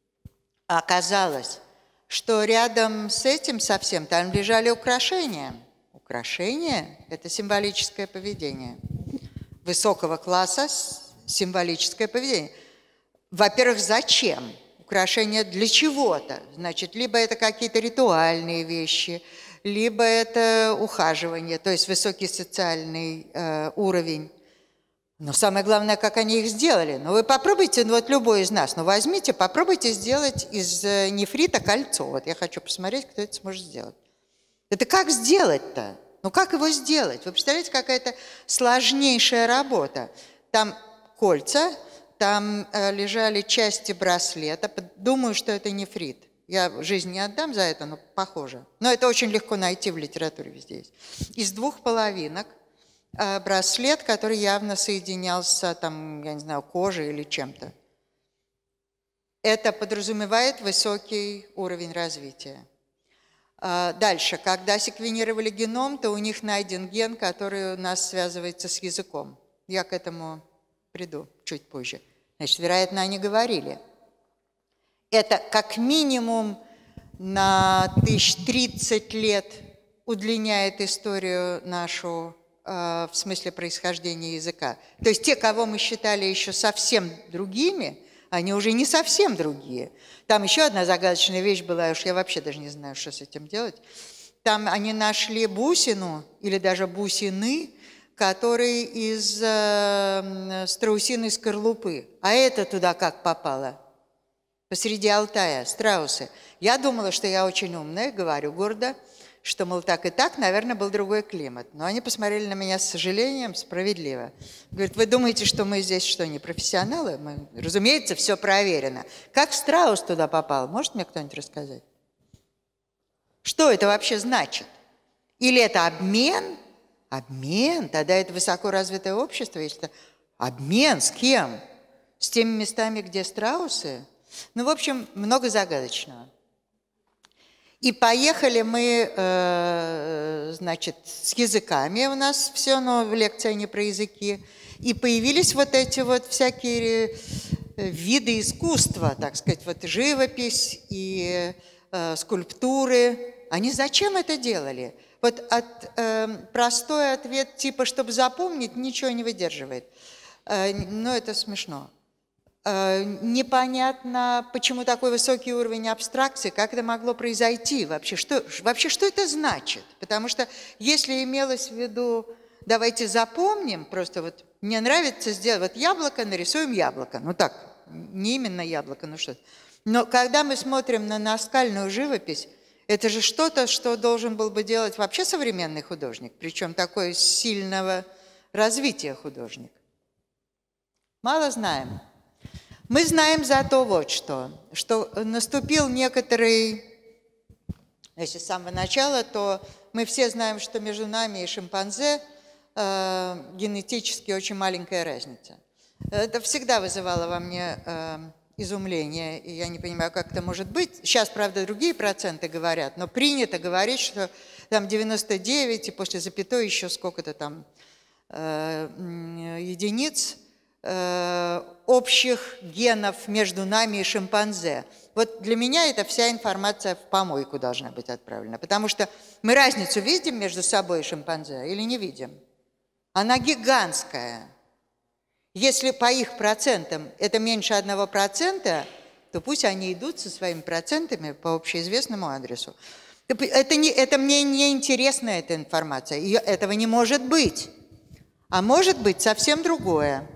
Оказалось, что рядом с этим совсем там лежали украшения. Украшения – это символическое поведение. Высокого класса символическое поведение. Во-первых, зачем? Украшения для чего-то. Значит, либо это какие-то ритуальные вещи, либо это ухаживание, то есть высокий социальный уровень. Но самое главное, как они их сделали. Ну, вы попробуйте, вот любой из нас, возьмите, попробуйте сделать из нефрита кольцо. Вот я хочу посмотреть, кто это сможет сделать. Это как сделать-то? Ну, как его сделать? Вы представляете, какая-то сложнейшая работа. Там кольца, там лежали части браслета. Думаю, что это нефрит. Я жизнь не отдам за это, но похоже. Но это очень легко найти в литературе везде есть. Из двух половинок браслет, который явно соединялся, там, я не знаю, кожей или чем-то. Это подразумевает высокий уровень развития. Дальше, когда секвенировали геном, то у них найден ген, который у нас связывается с языком. Я к этому приду чуть позже. Значит, вероятно, они говорили. Это как минимум на 1030 лет удлиняет историю нашу в смысле происхождения языка. То есть те, кого мы считали еще совсем другими, они уже не совсем другие. Там еще одна загадочная вещь была, уж я вообще даже не знаю, что с этим делать. Там они нашли бусину, или даже бусины, которые из страусиной скорлупы. А это туда как попало? Посреди Алтая, страусы. Я думала, что я очень умная, говорю гордо, что, мол, так и так, наверное, был другой климат. Но они посмотрели на меня с сожалением, справедливо. Говорят, вы думаете, что мы здесь что, не профессионалы? Мы, разумеется, все проверено. Как страус туда попал? Может мне кто-нибудь рассказать? Что это вообще значит? Или это обмен? Обмен? Тогда это высокоразвитое общество. Если это обмен с кем? С теми местами, где страусы? Ну, в общем, много загадочного. И поехали мы, значит, с языками у нас все, но лекция не про языки. И появились вот эти вот всякие виды искусства, так сказать, вот живопись и скульптуры. Они зачем это делали? Вот простой ответ типа, чтобы запомнить, ничего не выдерживает. Но это смешно. Непонятно, почему такой высокий уровень абстракции, как это могло произойти вообще, что это значит? Потому что если имелось в виду, давайте запомним, просто вот мне нравится сделать, вот яблоко, нарисуем яблоко, ну так, не именно яблоко, ну что-то. Но когда мы смотрим на наскальную живопись, это же что-то, что должен был бы делать вообще современный художник, причем такой сильного развития художник. Мало знаем. Мы знаем зато вот что наступил некоторый, если с самого начала, то мы все знаем, что между нами и шимпанзе генетически очень маленькая разница. Это всегда вызывало во мне изумление, и я не понимаю, как это может быть. Сейчас, правда, другие проценты говорят, но принято говорить, что там 99, и после запятой еще сколько-то там единиц общих генов между нами и шимпанзе. Вот для меня эта вся информация в помойку должна быть отправлена, потому что мы разницу видим между собой и шимпанзе или не видим? Она гигантская. Если по их процентам это меньше 1%, то пусть они идут со своими процентами по общеизвестному адресу. Это мне не интересна эта информация, этого не может быть. А может быть совсем другое.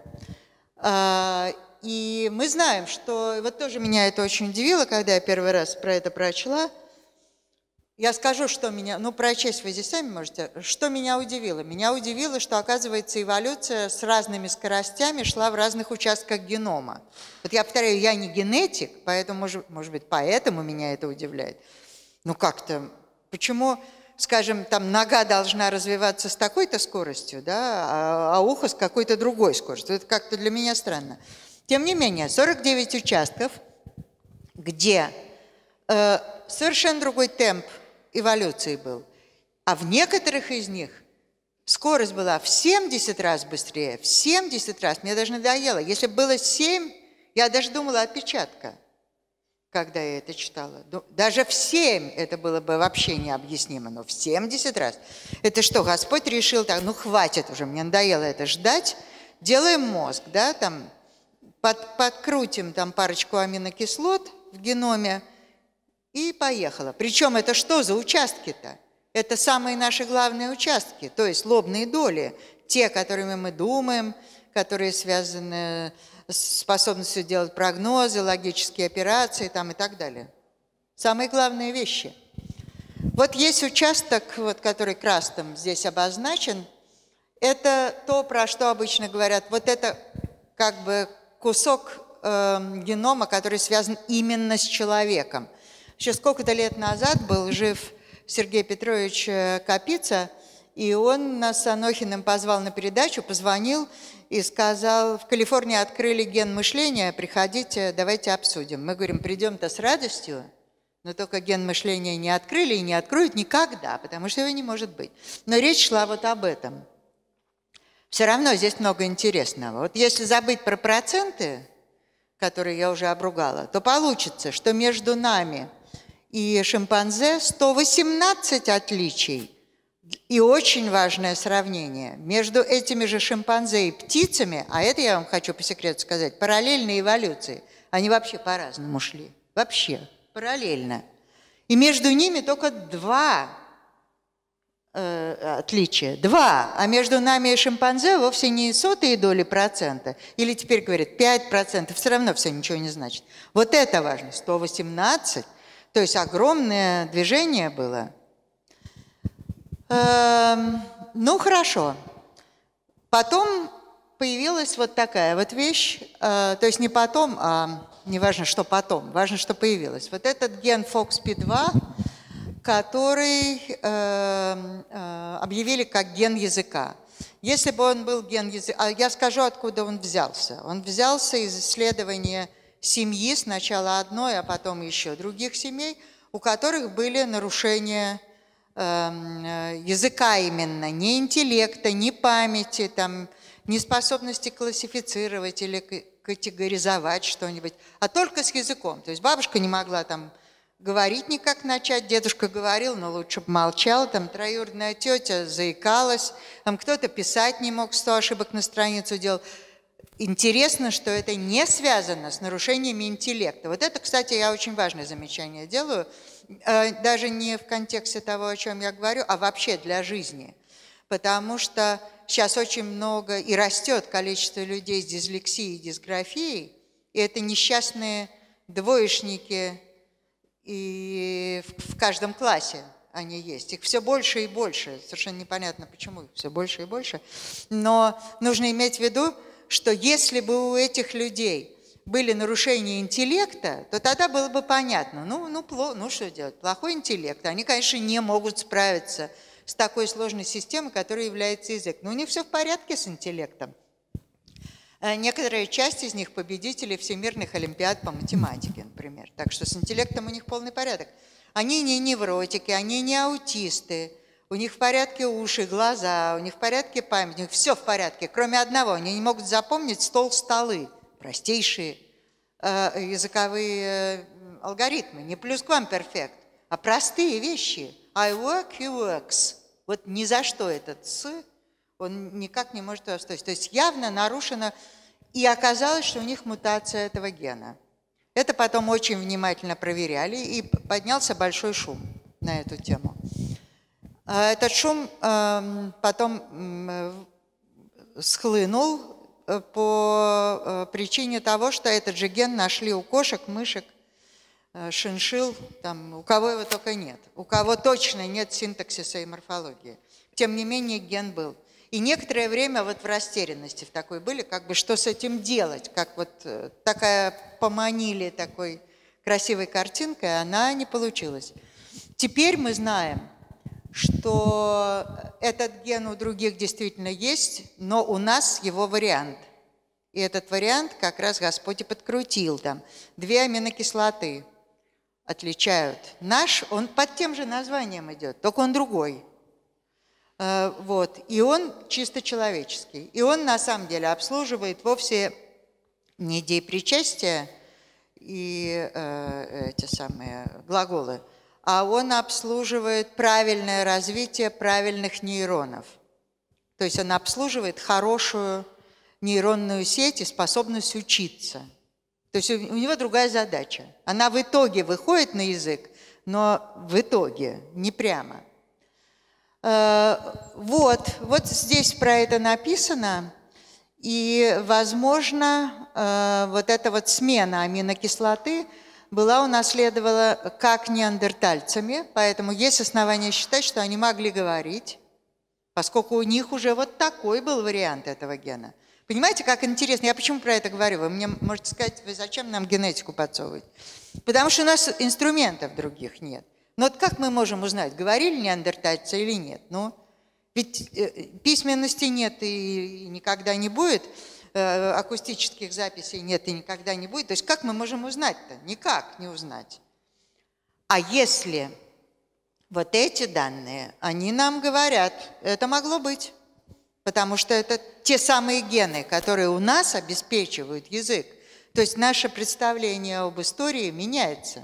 И мы знаем, что, вот тоже меня это очень удивило, когда я первый раз про это прочла. Я скажу, что меня, прочесть вы здесь сами можете, что меня удивило. Меня удивило, что, оказывается, эволюция с разными скоростями шла в разных участках генома. Вот я повторяю, я не генетик, поэтому, может быть, поэтому меня это удивляет. Как-то, почему, скажем, там нога должна развиваться с такой-то скоростью, да, а ухо с какой-то другой скоростью. Это как-то для меня странно. Тем не менее, 49 участков, где совершенно другой темп эволюции был, а в некоторых из них скорость была в 70 раз быстрее, в 70 раз. Мне даже надоело. Если бы было 7, я даже думала отпечатка, когда я это читала. Даже в 7 это было бы вообще необъяснимо, но в 70 раз. Это что, Господь решил так, хватит уже, мне надоело это ждать, делаем мозг, да, там, подкрутим там парочку аминокислот в геноме, и поехала. Причем это что за участки-то? Это самые наши главные участки, то есть лобные доли, те, которыми мы думаем, которые связаны с способностью делать прогнозы, логические операции там, и так далее. Самые главные вещи. Вот есть участок, который красным здесь обозначен, это то, про что обычно говорят, вот это как бы кусок генома, который связан именно с человеком. Еще сколько-то лет назад был жив Сергей Петрович Капица, и он нас с Анохиным позвал на передачу, позвонил и сказал, в Калифорнии открыли ген мышления, приходите, давайте обсудим. Мы говорим, придем-то с радостью, но только ген мышления не открыли и не откроют никогда, потому что его не может быть. Но речь шла вот об этом. Все равно здесь много интересного. Вот если забыть про проценты, которые я уже обругала, то получится, что между нами и шимпанзе 118 отличий. И очень важное сравнение между этими же шимпанзе и птицами, а это я вам хочу по секрету сказать, параллельные эволюции, они вообще по-разному шли, вообще параллельно. И между ними только 2 отличия, 2, а между нами и шимпанзе вовсе не 0,01%, или теперь говорят 5%, все равно все ничего не значит. Вот это важно, 118, то есть огромное движение было. Хорошо. Потом появилась вот такая вот вещь, то есть не потом, а не важно, что потом, важно, что появилась. Вот этот ген FOXP2, который объявили как ген языка. Если бы он был ген языка, я скажу, откуда он взялся. Он взялся из исследования семьи, сначала одной, а потом еще других семей, у которых были нарушения языка именно, не интеллекта, не памяти, там, не способности классифицировать или категоризовать что-нибудь, а только с языком. То есть бабушка не могла там говорить никак начать, дедушка говорил, но лучше бы молчал, там троюродная тетя заикалась, там кто-то писать не мог, 100 ошибок на страницу делал. Интересно, что это не связано с нарушениями интеллекта. Вот это, кстати, я очень важное замечание делаю, даже не в контексте того, о чем я говорю, а вообще для жизни. Потому что сейчас очень много и растет количество людей с дислексией и дисграфией, и это несчастные двоечники и в каждом классе они есть. Их все больше и больше. Совершенно непонятно, почему их все больше и больше. Но нужно иметь в виду, что если бы у этих людей были нарушения интеллекта, то тогда было бы понятно, что делать, плохой интеллект, они, конечно, не могут справиться с такой сложной системой, которой является язык. Но у них все в порядке с интеллектом. Некоторая часть из них победители всемирных олимпиад по математике, например. Так что с интеллектом у них полный порядок. Они не невротики, они не аутисты. У них в порядке уши, глаза, у них в порядке память, у них все в порядке, кроме одного. Они не могут запомнить стол-столы, простейшие языковые алгоритмы, не плюсквамперфект, а простые вещи. I work, he works. Вот ни за что этот «с» он никак не может его встать. То есть явно нарушено, и оказалось, что у них мутация этого гена. Это потом очень внимательно проверяли, и поднялся большой шум на эту тему. Этот шум потом схлынул по причине того, что этот же ген нашли у кошек, мышек, шиншилл, там, у кого его только нет, у кого точно нет синтаксиса и морфологии. Тем не менее, ген был. И некоторое время вот в растерянности в такой были, как бы что с этим делать, как вот такая поманили такой красивой картинкой, она не получилась. Теперь мы знаем, что этот ген у других действительно есть, но у нас его вариант. И этот вариант как раз Господь и подкрутил там. 2 аминокислоты отличают. Наш, он под тем же названием идет, только он другой. Вот. И он чисто человеческий. И он на самом деле обслуживает вовсе не деепричастие и эти самые глаголы, а он обслуживает правильное развитие правильных нейронов. То есть он обслуживает хорошую нейронную сеть и способность учиться. То есть у него другая задача. Она в итоге выходит на язык, но в итоге, не прямо. Вот здесь про это написано, и, возможно, вот эта вот смена аминокислоты была унаследована как неандертальцами, поэтому есть основания считать, что они могли говорить, поскольку у них уже вот такой был вариант этого гена. Понимаете, как интересно? Я почему про это говорю? Вы мне можете сказать, вы зачем нам генетику подсовывать? Потому что у нас инструментов других нет. Но вот как мы можем узнать, говорили неандертальцы или нет? Ну, ведь письменности нет и никогда не будет, акустических записей нет и никогда не будет. То есть как мы можем узнать-то? Никак не узнать. А если вот эти данные, они нам говорят, это могло быть. Потому что это те самые гены, которые у нас обеспечивают язык. То есть наше представление об истории меняется.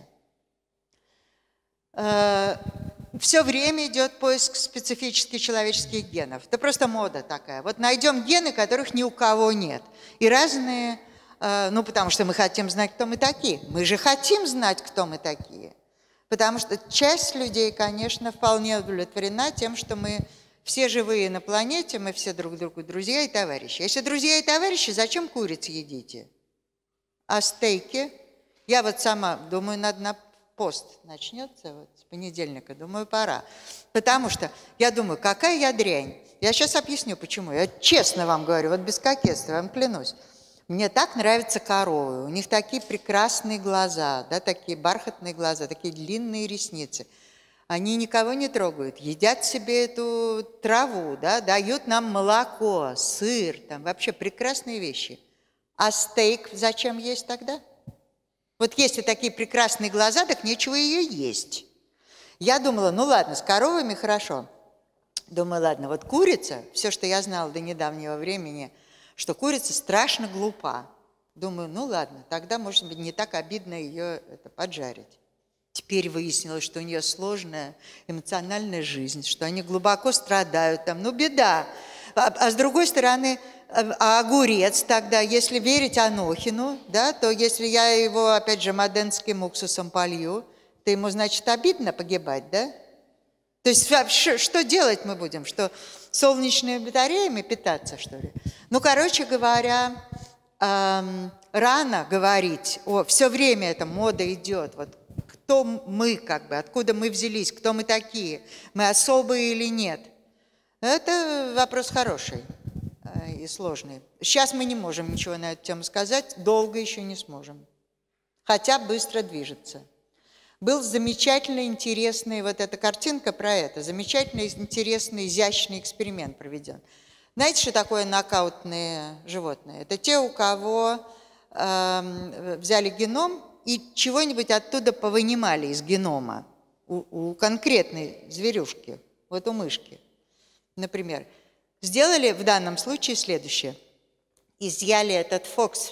Все время идет поиск специфических человеческих генов. Это просто мода такая. Вот найдем гены, которых ни у кого нет. И разные, ну потому что мы хотим знать, кто мы такие. Мы же хотим знать, кто мы такие. Потому что часть людей, конечно, вполне удовлетворена тем, что мы все живые на планете, мы все друг другу друзья и товарищи. Если друзья и товарищи, зачем куриц едите? А стейки? Я вот сама думаю, надо на пост начнется вот с понедельника, думаю, пора. Потому что я думаю, какая я дрянь. Я сейчас объясню, почему. Я честно вам говорю, вот без кокетства, вам клянусь. Мне так нравятся коровы. У них такие прекрасные глаза, да, такие бархатные глаза, такие длинные ресницы. Они никого не трогают, едят себе эту траву, да, дают нам молоко, сыр, там вообще прекрасные вещи. А стейк зачем есть тогда? Вот если такие прекрасные глаза, так нечего ее есть. Я думала, ну ладно, с коровами хорошо. Думаю, ладно, вот курица, все, что я знала до недавнего времени, что курица страшно глупа. Думаю, ну ладно, тогда, может быть, не так обидно ее поджарить. Теперь выяснилось, что у нее сложная эмоциональная жизнь, что они глубоко страдают, там, ну беда. А с другой стороны, огурец тогда, если верить Анохину, да, то если я его, опять же, маденским уксусом полью, то ему, значит, обидно погибать, да? То есть что делать мы будем? Что солнечными батареями питаться, что ли? Ну, короче говоря, рано говорить, все время эта мода идет, вот кто мы, как бы, откуда мы взялись, кто мы такие, мы особые или нет. Это вопрос хороший и сложный. Сейчас мы не можем ничего на эту тему сказать, долго еще не сможем, хотя быстро движется. был замечательно интересный, вот эта картинка про это, замечательно интересный, изящный эксперимент проведен. Знаете, что такое нокаутные животные? Это те, у кого взяли геном и чего-нибудь оттуда повынимали из генома у конкретной зверюшки, вот у мышки, например. Сделали в данном случае следующее. Изъяли этот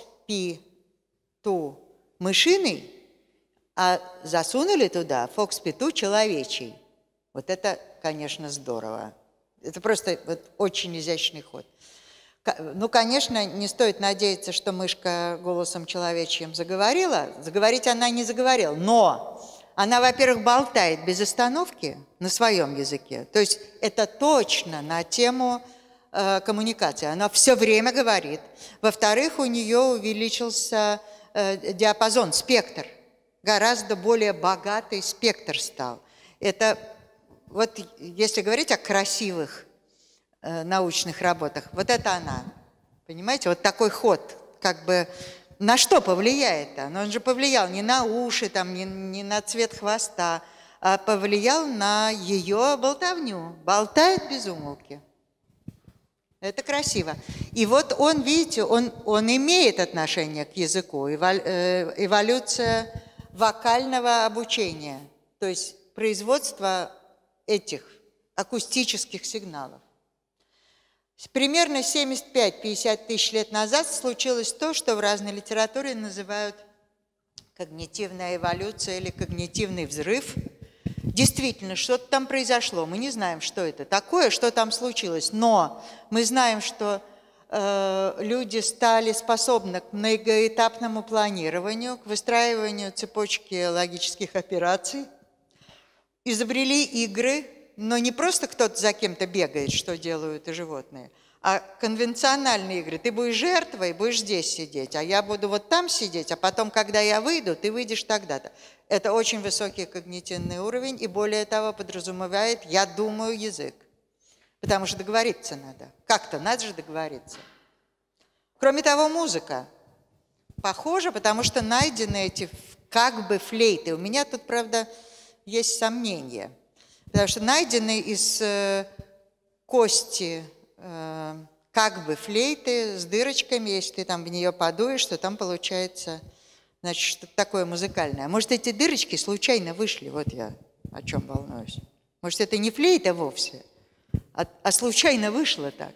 FOXP2 мышиный, а засунули туда FOXP2 человечий. Вот это, конечно, здорово. Это просто вот очень изящный ход. Ну, конечно, не стоит надеяться, что мышка голосом человечьим заговорила. Заговорить она не заговорила, но она, во-первых, болтает без остановки на своем языке. То есть это точно на тему коммуникации. Она все время говорит. Во-вторых, у нее увеличился диапазон, спектр. Гораздо более богатый спектр стал. Это вот если говорить о красивых научных работах, вот это она. Понимаете, вот такой ход, как бы на что повлияет он? Он же повлиял не на уши, там, не на цвет хвоста, а повлиял на ее болтовню. Болтает без умолки. Это красиво. И вот он, видите, он имеет отношение к языку, эволюция вокального обучения, то есть производство этих акустических сигналов. Примерно 75-50 тысяч лет назад случилось то, что в разной литературе называют когнитивная эволюция или когнитивный взрыв. Действительно, что-то там произошло. Мы не знаем, что это такое, что там случилось. Но мы знаем, что люди стали способны к многоэтапному планированию, к выстраиванию цепочки логических операций, изобрели игры, но не просто кто-то за кем-то бегает, что делают и животные, а конвенциональные игры. Ты будешь жертвой, будешь здесь сидеть, а я буду вот там сидеть, а потом, когда я выйду, ты выйдешь тогда-то. Это очень высокий когнитивный уровень и, более того, подразумевает, я думаю, язык. Потому что договориться надо. Как-то надо же договориться. Кроме того, музыка. Похоже, потому что найдены эти как бы флейты. У меня тут, правда, есть сомнения. Потому что найдены из кости как бы флейты с дырочками, если ты там в нее подуешь, то там получается, значит, что-то такое музыкальное. Может, эти дырочки случайно вышли, вот я о чем волнуюсь. Может, это не флейта вовсе, а случайно вышло так.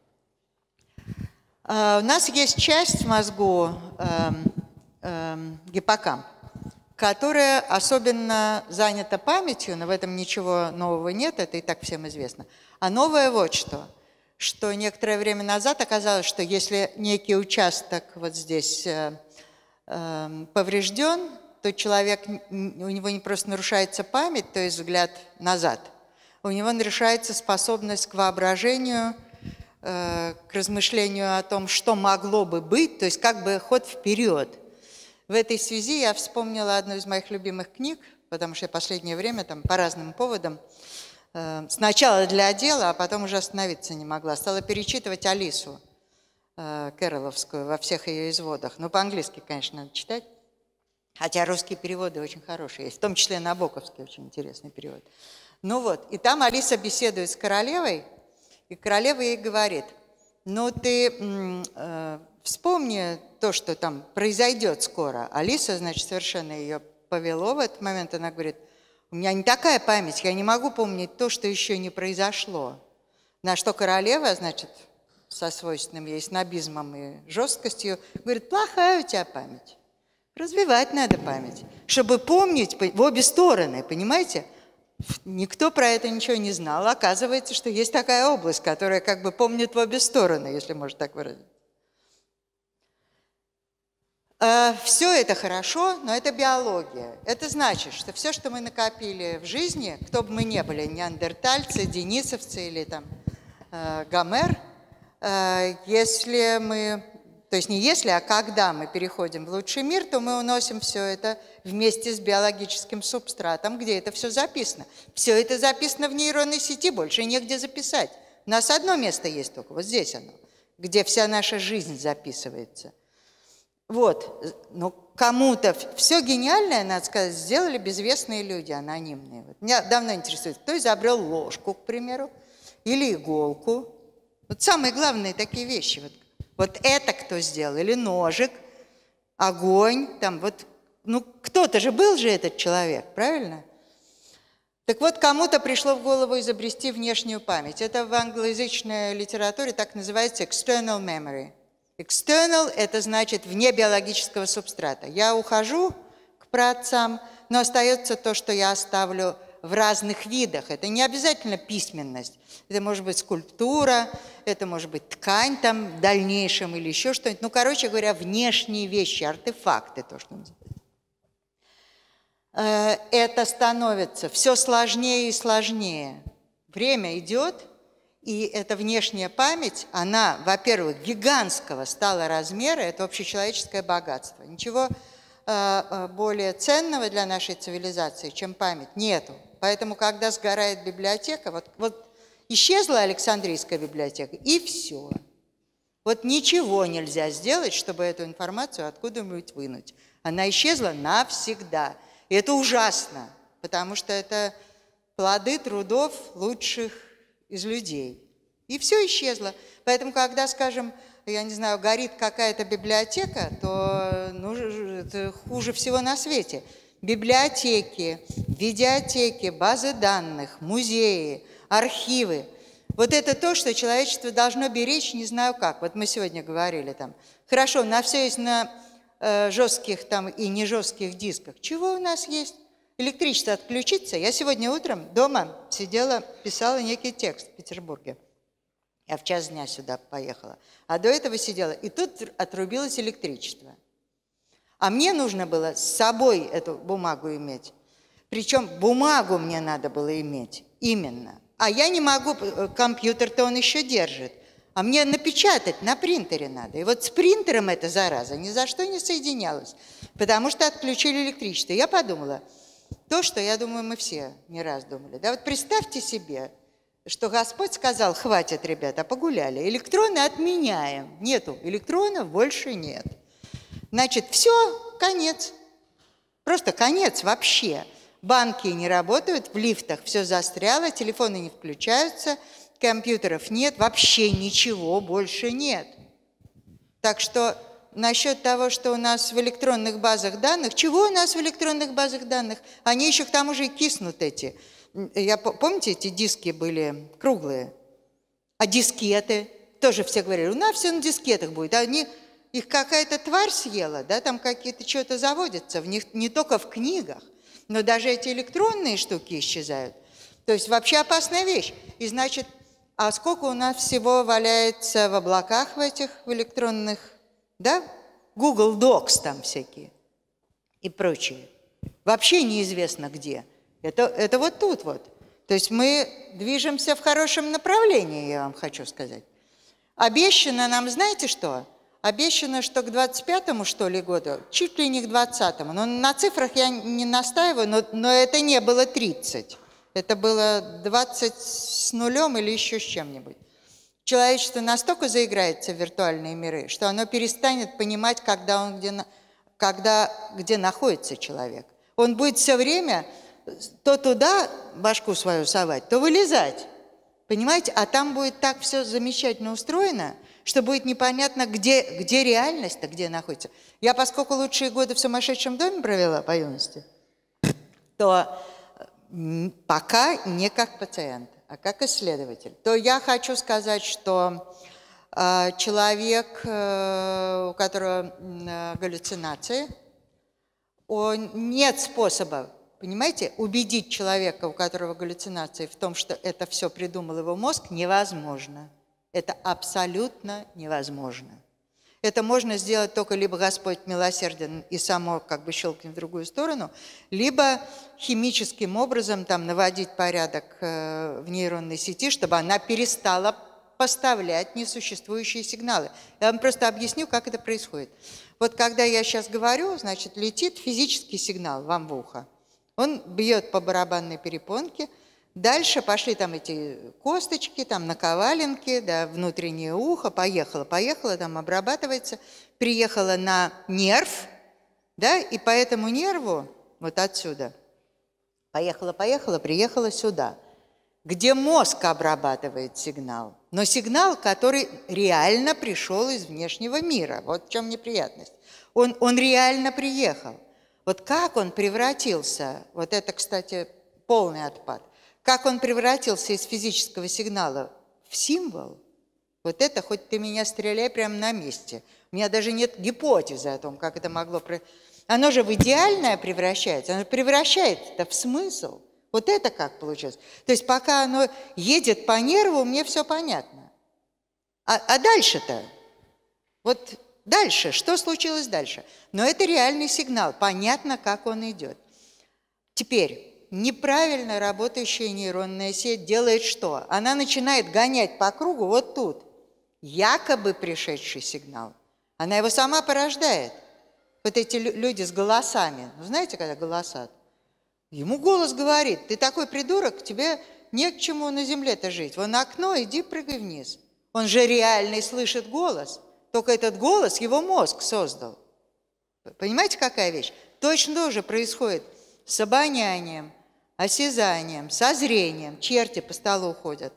У нас есть часть в мозгу, гиппокамп, которая особенно занята памятью, но в этом ничего нового нет, это и так всем известно. А новое вот что некоторое время назад оказалось, что если некий участок вот здесь поврежден, то человек, у него не просто нарушается память, то есть взгляд назад, у него нарушается способность к воображению, к размышлению о том, что могло бы быть, то есть как бы ход вперед. В этой связи я вспомнила одну из моих любимых книг, потому что я в последнее время там по разным поводам, сначала для дела, а потом уже остановиться не могла. Стала перечитывать Алису Кэрролловскую во всех ее изводах. Ну, по-английски, конечно, надо читать, хотя русские переводы очень хорошие есть, в том числе набоковский очень интересный перевод. Ну вот, и там Алиса беседует с королевой, и королева ей говорит, ну ты вспомни то, что там произойдет скоро. Алиса, значит, совершенно ее повело в этот момент. Она говорит, у меня не такая память, я не могу помнить то, что еще не произошло. На что королева, значит, со свойственным ей снобизмом и жесткостью, говорит, плохая у тебя память. Развивать надо память, чтобы помнить в обе стороны, понимаете? Никто про это ничего не знал. Оказывается, что есть такая область, которая как бы помнит в обе стороны, если можно так выразить. Все это хорошо, но это биология. Это значит, что все, что мы накопили в жизни, кто бы мы ни были, неандертальцы, денисовцы или там Гомер, если мы, то есть не если, а когда мы переходим в лучший мир, то мы уносим все это вместе с биологическим субстратом, где это все записано. Все это записано в нейронной сети, больше негде записать. У нас одно место есть только, вот здесь оно, где вся наша жизнь записывается. Вот, но кому-то все гениальное, надо сказать, сделали безвестные люди, анонимные. Вот. Меня давно интересует, кто изобрел ложку, к примеру, или иголку. Вот самые главные такие вещи. Вот это кто сделал? Или ножик, огонь, там вот, ну кто-то же был же этот человек, правильно? Так вот, кому-то пришло в голову изобрести внешнюю память. Это в англоязычной литературе так называется external memory. External – это значит вне биологического субстрата. Я ухожу к праотцам, но остается то, что я оставлю в разных видах. Это не обязательно письменность. Это может быть скульптура, это может быть ткань там в дальнейшем или еще что-нибудь. Ну, короче говоря, внешние вещи, артефакты, то, что называется. Это становится все сложнее и сложнее. Время идет, и эта внешняя память, она, во-первых, гигантского стала размера, это общечеловеческое богатство. Ничего более ценного для нашей цивилизации, чем память, нету. Поэтому, когда сгорает библиотека, вот исчезла Александрийская библиотека, и все. Вот ничего нельзя сделать, чтобы эту информацию откуда-нибудь вынуть. Она исчезла навсегда. И это ужасно, потому что это плоды трудов лучших из людей. И все исчезло. Поэтому, когда, скажем, я не знаю, горит какая-то библиотека, то ну, это хуже всего на свете. Библиотеки, видеотеки, базы данных, музеи, архивы. Вот это то, что человечество должно беречь, не знаю как. Вот мы сегодня говорили там. Хорошо, на все есть на жестких там и не жестких дисках. Чего у нас есть? Электричество отключится. Я сегодня утром дома сидела, писала некий текст в Петербурге. Я в час дня сюда поехала. А до этого сидела, и тут отрубилось электричество. А мне нужно было с собой эту бумагу иметь. Причем бумагу мне надо было иметь именно. А я не могу, компьютер-то он еще держит. А мне напечатать на принтере надо. И вот с принтером эта зараза ни за что не соединялась, потому что отключили электричество. Я подумала, то, что, я думаю, мы все не раз думали. Да, вот представьте себе, что Господь сказал, хватит, ребята, погуляли, электроны отменяем. Нету, электронов больше нет. Значит, все, конец. Просто конец вообще. Банки не работают, в лифтах все застряло, телефоны не включаются, компьютеров нет, вообще ничего больше нет. Так что насчет того, что у нас в электронных базах данных, чего у нас в электронных базах данных? Они еще к тому же и киснут эти. Помните, эти диски были круглые? А дискеты? Тоже все говорили, у нас все на дискетах будет. Их какая-то тварь съела, да, там какие-то что-то заводятся, в них не только в книгах, но даже эти электронные штуки исчезают. То есть вообще опасная вещь. И значит, а сколько у нас всего валяется в облаках в электронных, да? Google Docs там всякие и прочие. Вообще неизвестно где. Это вот тут вот. То есть мы движемся в хорошем направлении, я вам хочу сказать. Обещано нам, знаете что? Обещано, что к 25-му, что ли, году, чуть ли не к 20-му. Но на цифрах я не настаиваю, но это не было 30. Это было 20 с нулем или еще с чем-нибудь. Человечество настолько заиграется в виртуальные миры, что оно перестанет понимать, где находится человек. Он будет все время то туда башку свою совать, то вылезать. Понимаете? А там будет так все замечательно устроено, что будет непонятно, где реальность-то, где находится. Я, поскольку лучшие годы в сумасшедшем доме провела по юности, то пока не как пациент, а как исследователь, то я хочу сказать, что человек, у которого галлюцинации, нет способа, понимаете, убедить человека, у которого галлюцинации, в том, что это все придумал его мозг, невозможно. Это абсолютно невозможно. Это можно сделать только либо Господь милосерден и само как бы щелкнет в другую сторону, либо химическим образом там наводить порядок в нейронной сети, чтобы она перестала поставлять несуществующие сигналы. Я вам просто объясню, как это происходит. Вот когда я сейчас говорю, значит, летит физический сигнал вам в ухо. Он бьет по барабанной перепонке, Дальше пошли там эти косточки, там наковаленки, да, внутреннее ухо, поехала, там обрабатывается, приехала на нерв, да, и по этому нерву, вот отсюда, поехала, приехала сюда, где мозг обрабатывает сигнал, но сигнал, который реально пришел из внешнего мира. Вот в чем неприятность. Он реально приехал. Вот как он превратился, вот это, кстати, полный отпад, как он превратился из физического сигнала в символ, вот это хоть ты меня стреляй прямо на месте. У меня даже нет гипотезы о том, как это могло... Оно же в идеальное превращается, оно превращается в смысл. Вот это как получилось. То есть пока оно едет по нерву, мне все понятно. А дальше-то? Вот дальше, что случилось дальше? Но это реальный сигнал, понятно, как он идет. Теперь... Неправильно работающая нейронная сеть делает что? Она начинает гонять по кругу вот тут, якобы пришедший сигнал. Она его сама порождает. Вот эти люди с голосами, ну, знаете, когда голоса? Ему голос говорит: ты такой придурок, тебе не к чему на земле-то жить. Вон окно, иди прыгай вниз. Он же реальный слышит голос, только этот голос его мозг создал. Понимаете, какая вещь? Точно тоже происходит с обонянием, осязанием, со зрением. Черти по столу ходят.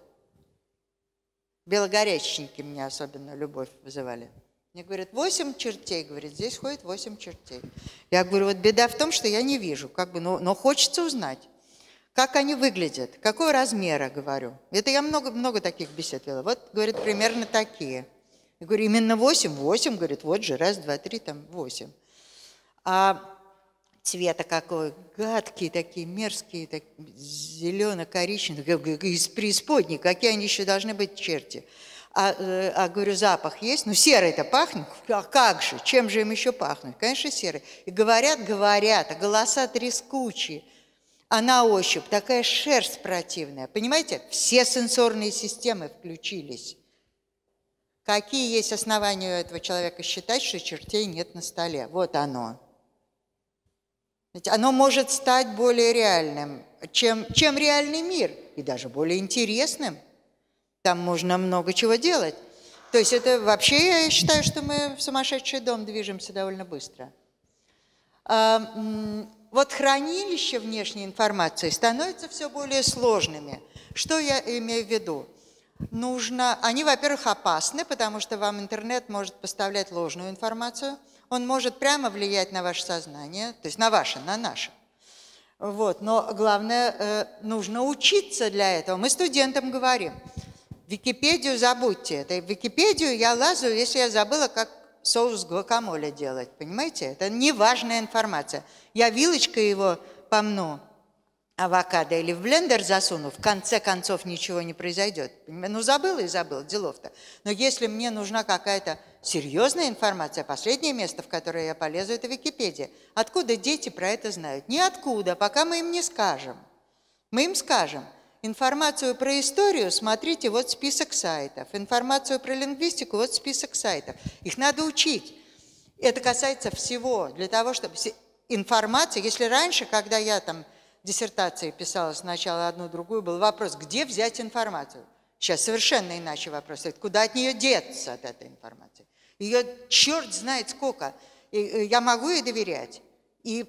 Белогорячники меня особенно любовь вызывали. Мне говорят, 8 чертей, говорит, здесь ходит 8 чертей. Я говорю, вот беда в том, что я не вижу, как бы, но хочется узнать, как они выглядят, какого размера, говорю. Это я много таких бесед вела. Вот, говорит, примерно такие. Я говорю, именно 8? 8, говорит, вот же, раз, два, три, там 8. А цвета какой, гадкие такие, мерзкие, так, зелено-коричневые, из преисподней, какие они еще должны быть черти. Говорю, запах есть? Ну, серый-то пахнет? А как же? Чем же им еще пахнуть? Конечно, серый. И говорят, а голоса трескучие. А на ощупь такая шерсть противная. Понимаете? Все сенсорные системы включились. Какие есть основания у этого человека считать, что чертей нет на столе? Вот оно. Оно может стать более реальным, чем реальный мир, и даже более интересным. Там можно много чего делать. То есть это вообще, я считаю, что мы в сумасшедший дом движемся довольно быстро. Вот хранилища внешней информации становятся все более сложными. Что я имею в виду? Они, во-первых, опасны, потому что вам интернет может поставлять ложную информацию. Он может прямо влиять на ваше сознание, то есть на наше. Вот. Но главное, нужно учиться для этого. Мы студентам говорим, Википедию забудьте. Это в Википедию я лазу, если я забыла, как соус гуакамоле делать. Понимаете? Это неважная информация. Я вилочкой его помну, авокадо, или в блендер засуну, в конце концов ничего не произойдет. Ну, забыла и забыла, делов-то. Но если мне нужна какая-то серьезная информация, последнее место, в которое я полезу, это Википедия. Откуда дети про это знают? Ниоткуда, пока мы им не скажем. Мы им скажем, информацию про историю смотрите, вот список сайтов. Информацию про лингвистику, вот список сайтов. Их надо учить. Это касается всего. Для того, чтобы информация, если раньше, когда я там диссертации писала сначала одну, другую, был вопрос, где взять информацию. Сейчас совершенно иначе вопрос. Куда от нее деться, от этой информации? Ее черт знает сколько. И я могу ей доверять? И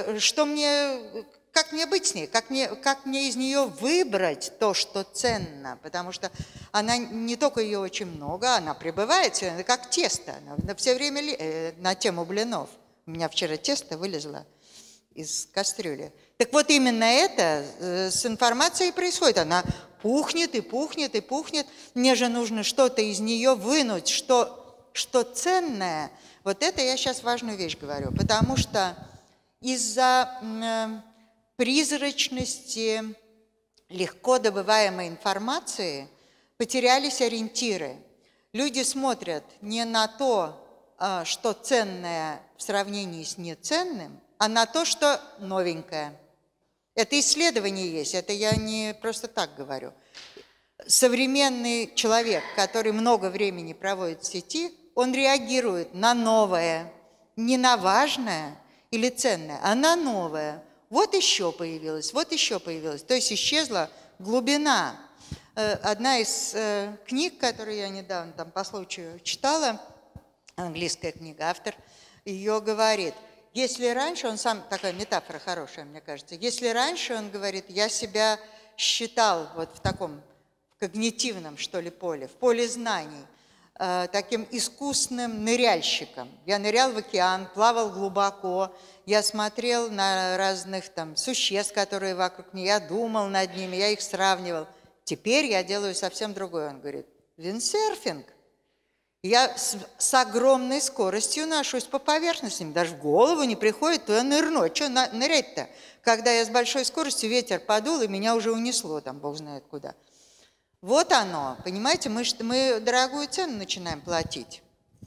как мне быть с ней? Как мне из нее выбрать то, что ценно? Потому что она не только ее очень много, она пребывает, это как тесто. Она все время на тему блинов. У меня вчера тесто вылезло из кастрюли. Так вот именно это с информацией происходит. Она пухнет и пухнет и пухнет. Мне же нужно что-то из нее вынуть, что ценное. Вот это я сейчас важную вещь говорю. Потому что из-за призрачности легко добываемой информации потерялись ориентиры. Люди смотрят не на то, что ценное в сравнении с неценным, а на то, что новенькое. Это исследование есть, это я не просто так говорю. Современный человек, который много времени проводит в сети, он реагирует на новое, не на важное или ценное, а на новое. Вот еще появилось, вот еще появилось. То есть исчезла глубина. Одна из книг, которую я недавно там по случаю читала, английская книга, автор ее говорит, если раньше, он сам, такая метафора хорошая, мне кажется, если раньше, он говорит, я себя считал вот в таком когнитивном, что ли, поле, в поле знаний, таким искусным ныряльщиком. Я нырял в океан, плавал глубоко, я смотрел на разных там существ, которые вокруг меня, я думал над ними, я их сравнивал. Теперь я делаю совсем другое. Он говорит, виндсерфинг. Я с огромной скоростью ношусь по поверхности, даже в голову не приходит, то я нырну. А что нырять-то? Когда я с большой скоростью, ветер подул, и меня уже унесло, там бог знает куда. Вот оно, понимаете, мы дорогую цену начинаем платить.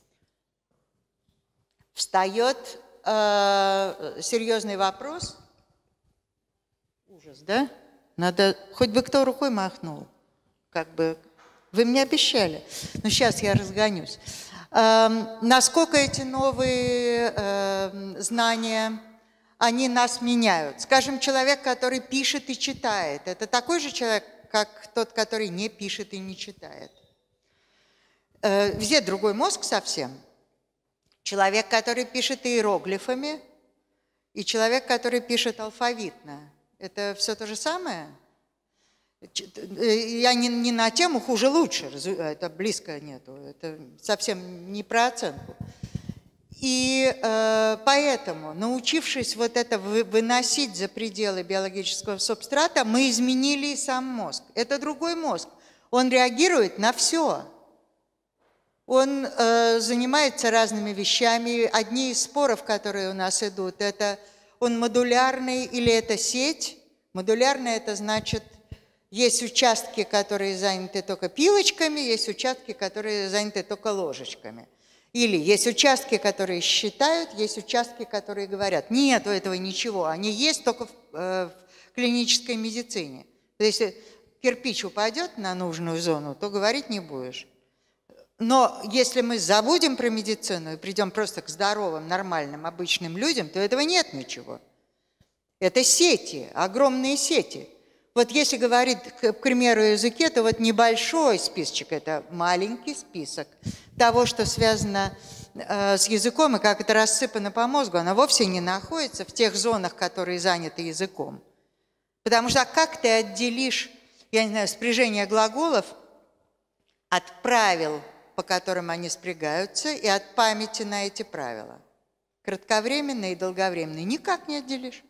Встает серьезный вопрос. Ужас, да? Надо, хоть бы кто рукой махнул, как бы, вы мне обещали, но сейчас я разгонюсь. Насколько эти новые знания, они нас меняют? Скажем, человек, который пишет и читает, это такой же человек, как тот, который не пишет и не читает. Везде другой мозг совсем. Человек, который пишет иероглифами, и человек, который пишет алфавитно. Это все то же самое? Я не на тему хуже-лучше, это близко нету, это совсем не про оценку. И поэтому, научившись вот это выносить за пределы биологического субстрата, мы изменили и сам мозг. Это другой мозг, он реагирует на все. Он занимается разными вещами. Одни из споров, которые у нас идут, это он модулярный или это сеть. Модулярный – это значит, есть участки, которые заняты только пилочками, есть участки, которые заняты только ложечками. Или есть участки, которые считают, есть участки, которые говорят, нет у этого ничего, они есть только в клинической медицине. То есть, если кирпич упадет на нужную зону, то говорить не будешь. Но если мы забудем про медицину и придем просто к здоровым, нормальным, обычным людям, то этого нет ничего. Это сети, огромные сети. Вот если говорить, к примеру, о языке, то вот небольшой списочек, это маленький список того, что связано с языком и как это рассыпано по мозгу, оно вовсе не находится в тех зонах, которые заняты языком. Потому что как ты отделишь, я не знаю, спряжение глаголов от правил, по которым они спрягаются, и от памяти на эти правила? Кратковременные и долговременные никак не отделишь.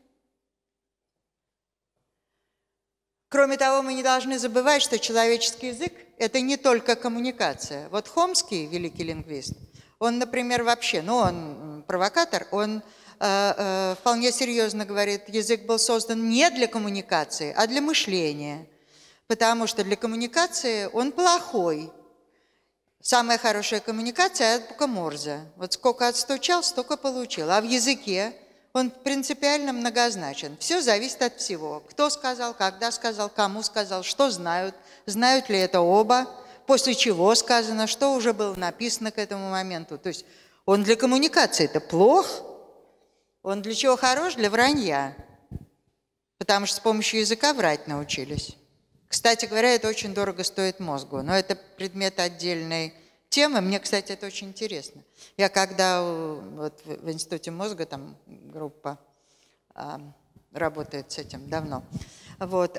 Кроме того, мы не должны забывать, что человеческий язык – это не только коммуникация. Вот Хомский, великий лингвист, он, например, вообще, он провокатор, он вполне серьезно говорит, язык был создан не для коммуникации, а для мышления. Потому что для коммуникации он плохой. Самая хорошая коммуникация – это азбука Морзе. Вот сколько отстучал, столько получил. А в языке он принципиально многозначен. Все зависит от всего. Кто сказал, когда сказал, кому сказал, что знают, знают ли это оба, после чего сказано, что уже было написано к этому моменту. То есть он для коммуникации это плох, он для чего хорош? Для вранья. Потому что с помощью языка врать научились. Кстати говоря, это очень дорого стоит мозгу, но это предмет отдельной темы. Мне, кстати, это очень интересно. Я когда вот в Институте мозга, там группа работает с этим давно, вот,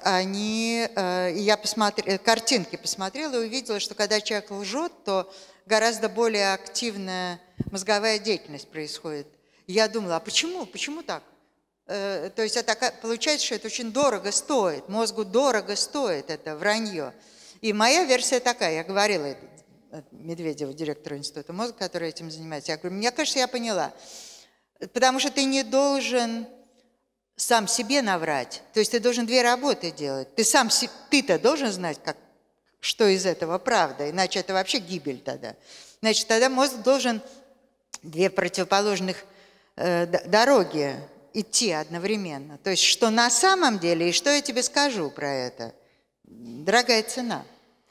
я картинки посмотрела и увидела, что когда человек лжет, то гораздо более активная мозговая деятельность происходит. Я думала, а почему? Почему так? То есть получается, что это очень дорого стоит, мозгу дорого стоит это вранье. И моя версия такая, я говорила Медведеву, директору Института мозга, который этим занимается, я говорю, мне кажется, я поняла, потому что ты не должен сам себе наврать, то есть ты должен две работы делать, ты-то должен знать, что из этого правда, иначе это вообще гибель тогда. Значит, тогда мозг должен две противоположных дороги идти одновременно. То есть, что на самом деле и что я тебе скажу про это. Дорогая цена.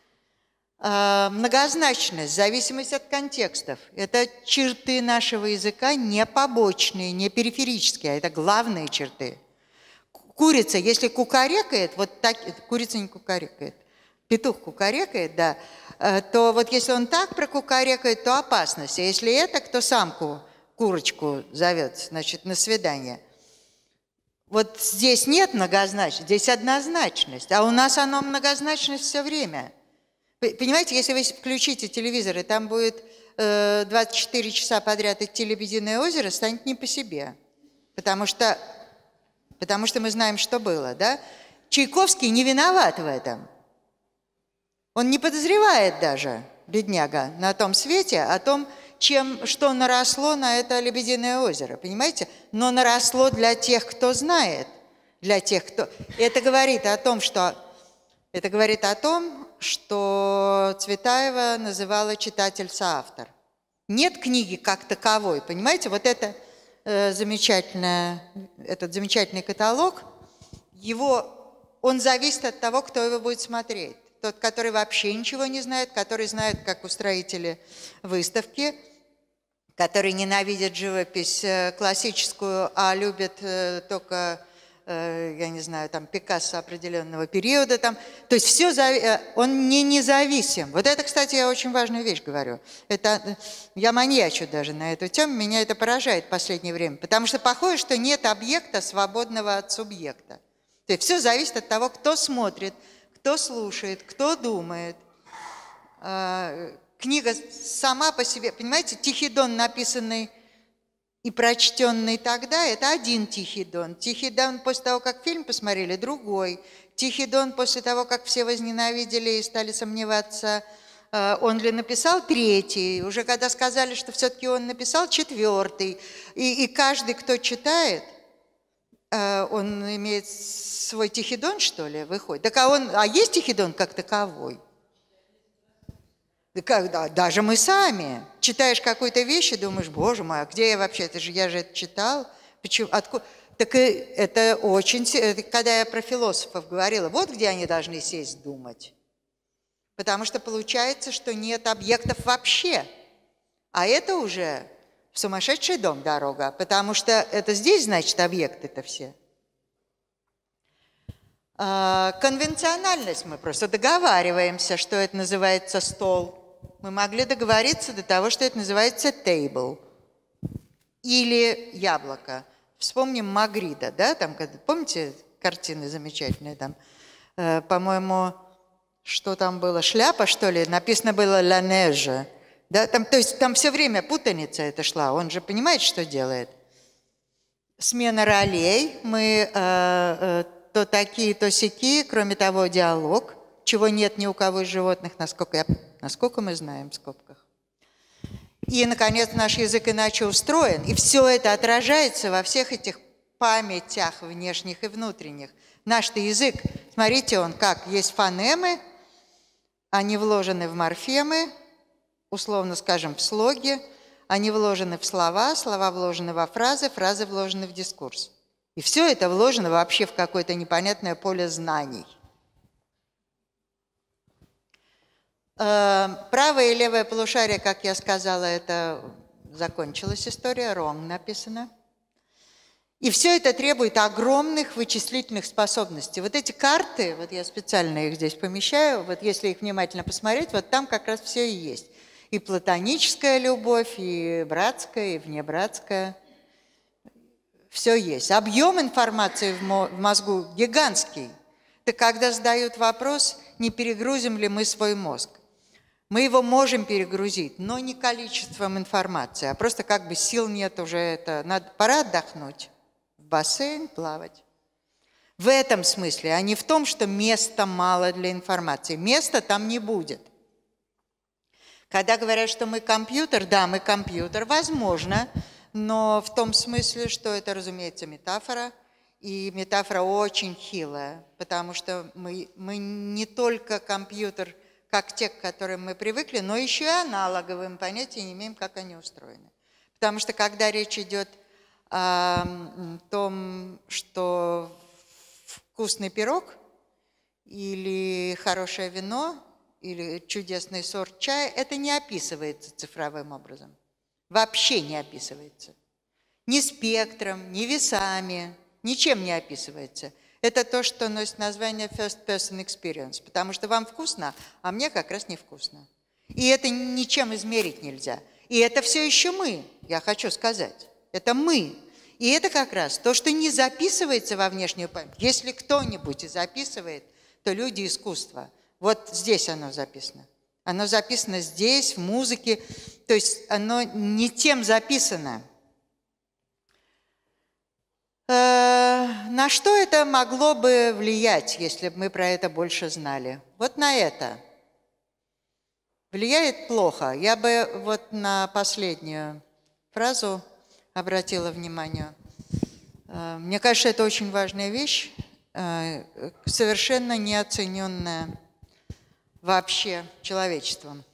Многозначность, зависимость от контекстов. Это черты нашего языка не побочные, не периферические, а это главные черты. Курица, если кукарекает, вот так, курица не кукарекает, петух кукарекает, да, то вот если он так прокукарекает, то опасность. А если это, кто самку, курочку зовет, значит, на свидание. Вот здесь нет многозначности, здесь однозначность, а у нас оно многозначность все время. Понимаете, если вы включите телевизор, и там будет 24 часа подряд идти «Лебединое озеро», станет не по себе, потому что мы знаем, что было, да? Чайковский не виноват в этом. Он не подозревает даже, бедняга, на том свете о том, что наросло на это «Лебединое озеро», понимаете? Но наросло для тех, кто знает, для тех, кто… Это говорит о том, что Цветаева называла читатель соавтор. Нет книги как таковой, понимаете? Вот это этот замечательный каталог, он зависит от того, кто его будет смотреть. Тот, который вообще ничего не знает, который знает, как устроители выставки, который ненавидит живопись классическую, а любит только, я не знаю, там Пикассо определенного периода. Там. То есть он не независим. Вот это, кстати, я очень важную вещь говорю. Я маньячу даже на эту тему, меня это поражает в последнее время, потому что похоже, что нет объекта, свободного от субъекта. То есть все зависит от того, кто смотрит, кто слушает, кто думает. Книга сама по себе, понимаете, Тихий Дон, написанный и прочтенный тогда, это один Тихий Дон. Тихий Дон после того, как фильм посмотрели, другой. Тихий Дон после того, как все возненавидели и стали сомневаться, он ли написал, третий. Уже когда сказали, что все-таки он написал, четвертый. И каждый, кто читает, он имеет свой Тихий Дон, что ли, выходит? А есть Тихий Дон как таковой? Даже мы сами. Читаешь какую-то вещь и думаешь, боже мой, а где я вообще? Я же это читал. Почему? Откуда? Так это очень… Когда я про философов говорила, вот где они должны сесть думать. Потому что получается, что нет объектов вообще. А это уже в сумасшедший дом дорога. Потому что это здесь, значит, объекты-то все. Конвенциональность, мы просто договариваемся, что это называется стол. Мы могли договориться до того, что это называется table или яблоко. Вспомним Магрида, да, там, помните, картины замечательные там, по-моему, что там было, шляпа, что ли, написано было «La neige», да, там, то есть там все время путаница это шла, он же понимает, что делает. Смена ролей, мы то такие, то сякие, кроме того, диалог, чего нет ни у кого из животных, насколько мы знаем в скобках. И, наконец, наш язык иначе устроен, и все это отражается во всех этих памятях внешних и внутренних. Наш-то язык, смотрите, он как, есть фонемы, они вложены в морфемы, условно скажем, в слоги, они вложены в слова, слова вложены во фразы, фразы вложены в дискурс. И все это вложено вообще в какое-то непонятное поле знаний. Правое и левое полушарие, как я сказала, это закончилась история, wrong написано. И все это требует огромных вычислительных способностей. Вот эти карты, вот я специально их здесь помещаю, вот если их внимательно посмотреть, вот там как раз все и есть. И платоническая любовь, и братская, и внебратская. Все есть. Объем информации в мозгу гигантский. Так когда задают вопрос, не перегрузим ли мы свой мозг. Мы его можем перегрузить, но не количеством информации, а просто как бы сил нет уже, пора отдохнуть, в бассейн плавать. В этом смысле, а не в том, что места мало для информации. Места там не будет. Когда говорят, что мы компьютер, да, мы компьютер, возможно, но в том смысле, что это, разумеется, метафора, и метафора очень хилая, потому что мы не только компьютер, как те, к которым мы привыкли, но еще и аналоговым понятия не имеем, как они устроены. Потому что когда речь идет о том, что вкусный пирог или хорошее вино, или чудесный сорт чая, это не описывается цифровым образом. Вообще не описывается. Ни спектром, ни весами, ничем не описывается. Это то, что носит название first person experience, потому что вам вкусно, а мне как раз невкусно. И это ничем измерить нельзя. И это все еще мы, я хочу сказать. Это мы. И это как раз то, что не записывается во внешнюю память. Если кто-нибудь и записывает, то люди искусства. Вот здесь оно записано. Оно записано здесь, в музыке. То есть оно не тем записано. На что это могло бы влиять, если бы мы про это больше знали? Вот на это. Влияет плохо. Я бы вот на последнюю фразу обратила внимание. Мне кажется, это очень важная вещь, совершенно неоцененная вообще человечеством.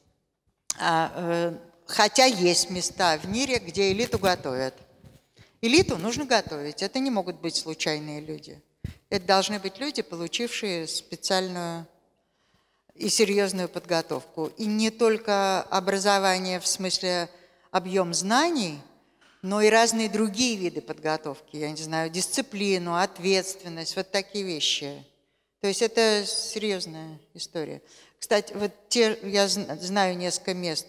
Хотя есть места в мире, где элиту готовят. Элиту нужно готовить. Это не могут быть случайные люди. Это должны быть люди, получившие специальную и серьезную подготовку. И не только образование в смысле объем знаний, но и разные другие виды подготовки. Я не знаю, дисциплину, ответственность, вот такие вещи. То есть это серьезная история. Кстати, вот я знаю несколько мест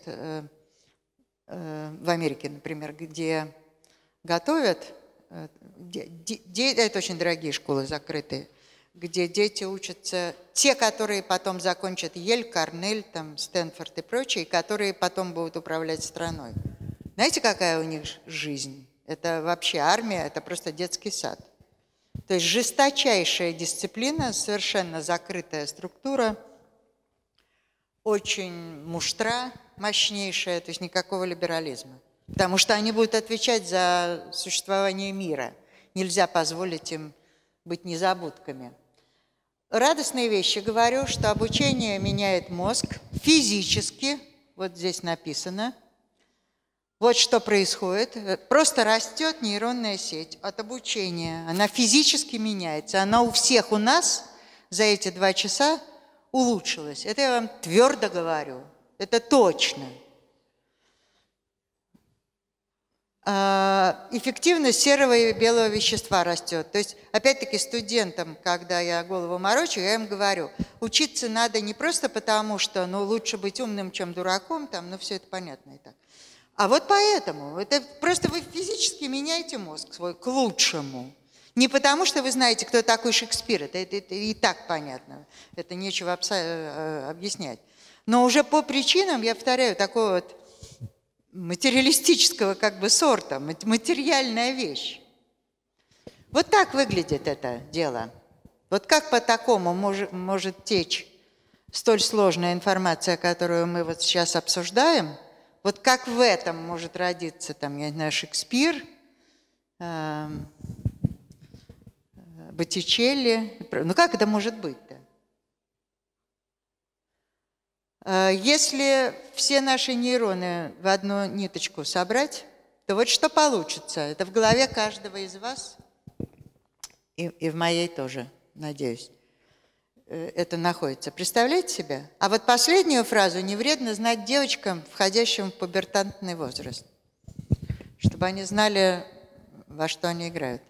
в Америке, например, где готовят, это очень дорогие школы закрытые, где дети учатся, те, которые потом закончат Ель, Корнель, там, Стэнфорд и прочие, которые потом будут управлять страной. Знаете, какая у них жизнь? Это вообще армия, это просто детский сад. То есть жесточайшая дисциплина, совершенно закрытая структура, очень муштра, мощнейшая, то есть никакого либерализма. Потому что они будут отвечать за существование мира. Нельзя позволить им быть незабудками. Радостные вещи говорю, что обучение меняет мозг физически, вот здесь написано. Вот что происходит. Просто растет нейронная сеть от обучения. Она физически меняется. Она у всех у нас за эти 2 часа улучшилась. Это я вам твердо говорю. Это точно. Эффективность серого и белого вещества растет. То есть, опять-таки, студентам, когда я голову морочу, я им говорю, учиться надо не просто потому, что лучше быть умным, чем дураком, там, все это понятно и так. А вот поэтому. Это просто вы физически меняете мозг свой к лучшему. Не потому, что вы знаете, кто такой Шекспир, это и так понятно, это нечего объяснять. Но уже по причинам, я повторяю, такого вот материалистического как бы сорта, материальная вещь. Вот так выглядит это дело. Вот как по такому может течь столь сложная информация, которую мы вот сейчас обсуждаем, вот как в этом может родиться, там, я не знаю, Шекспир, Боттичелли. Как это может быть-то? Если все наши нейроны в одну ниточку собрать, то вот что получится. Это в голове каждого из вас, и в моей тоже, надеюсь, это находится. Представляете себе? А вот последнюю фразу не вредно знать девочкам, входящим в пубертантный возраст, чтобы они знали, во что они играют.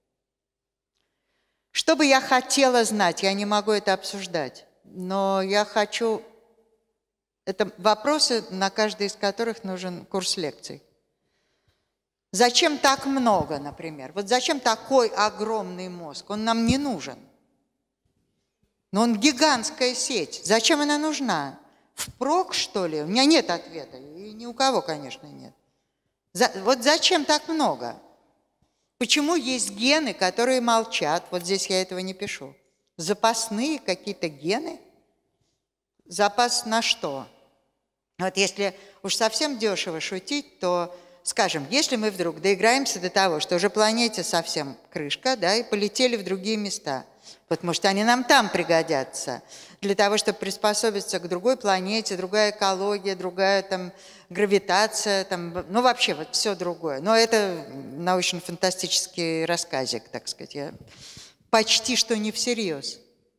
Что бы я хотела знать, я не могу это обсуждать, но я хочу... Это вопросы, на каждый из которых нужен курс лекций. Зачем так много, например? Вот зачем такой огромный мозг? Он нам не нужен. Но он гигантская сеть. Зачем она нужна? Впрок, что ли? У меня нет ответа. И ни у кого, конечно, нет. Вот зачем так много? Почему есть гены, которые молчат? Вот здесь я этого не пишу. Запасные какие-то гены? Запас на что? Вот если уж совсем дешево шутить, то, скажем, если мы вдруг доиграемся до того, что уже планете совсем крышка, да, и полетели в другие места, вот, может, они нам там пригодятся, для того, чтобы приспособиться к другой планете, другая экология, другая там гравитация, там, вообще вот все другое. Но это научно-фантастический рассказик, так сказать, я почти что не всерьез.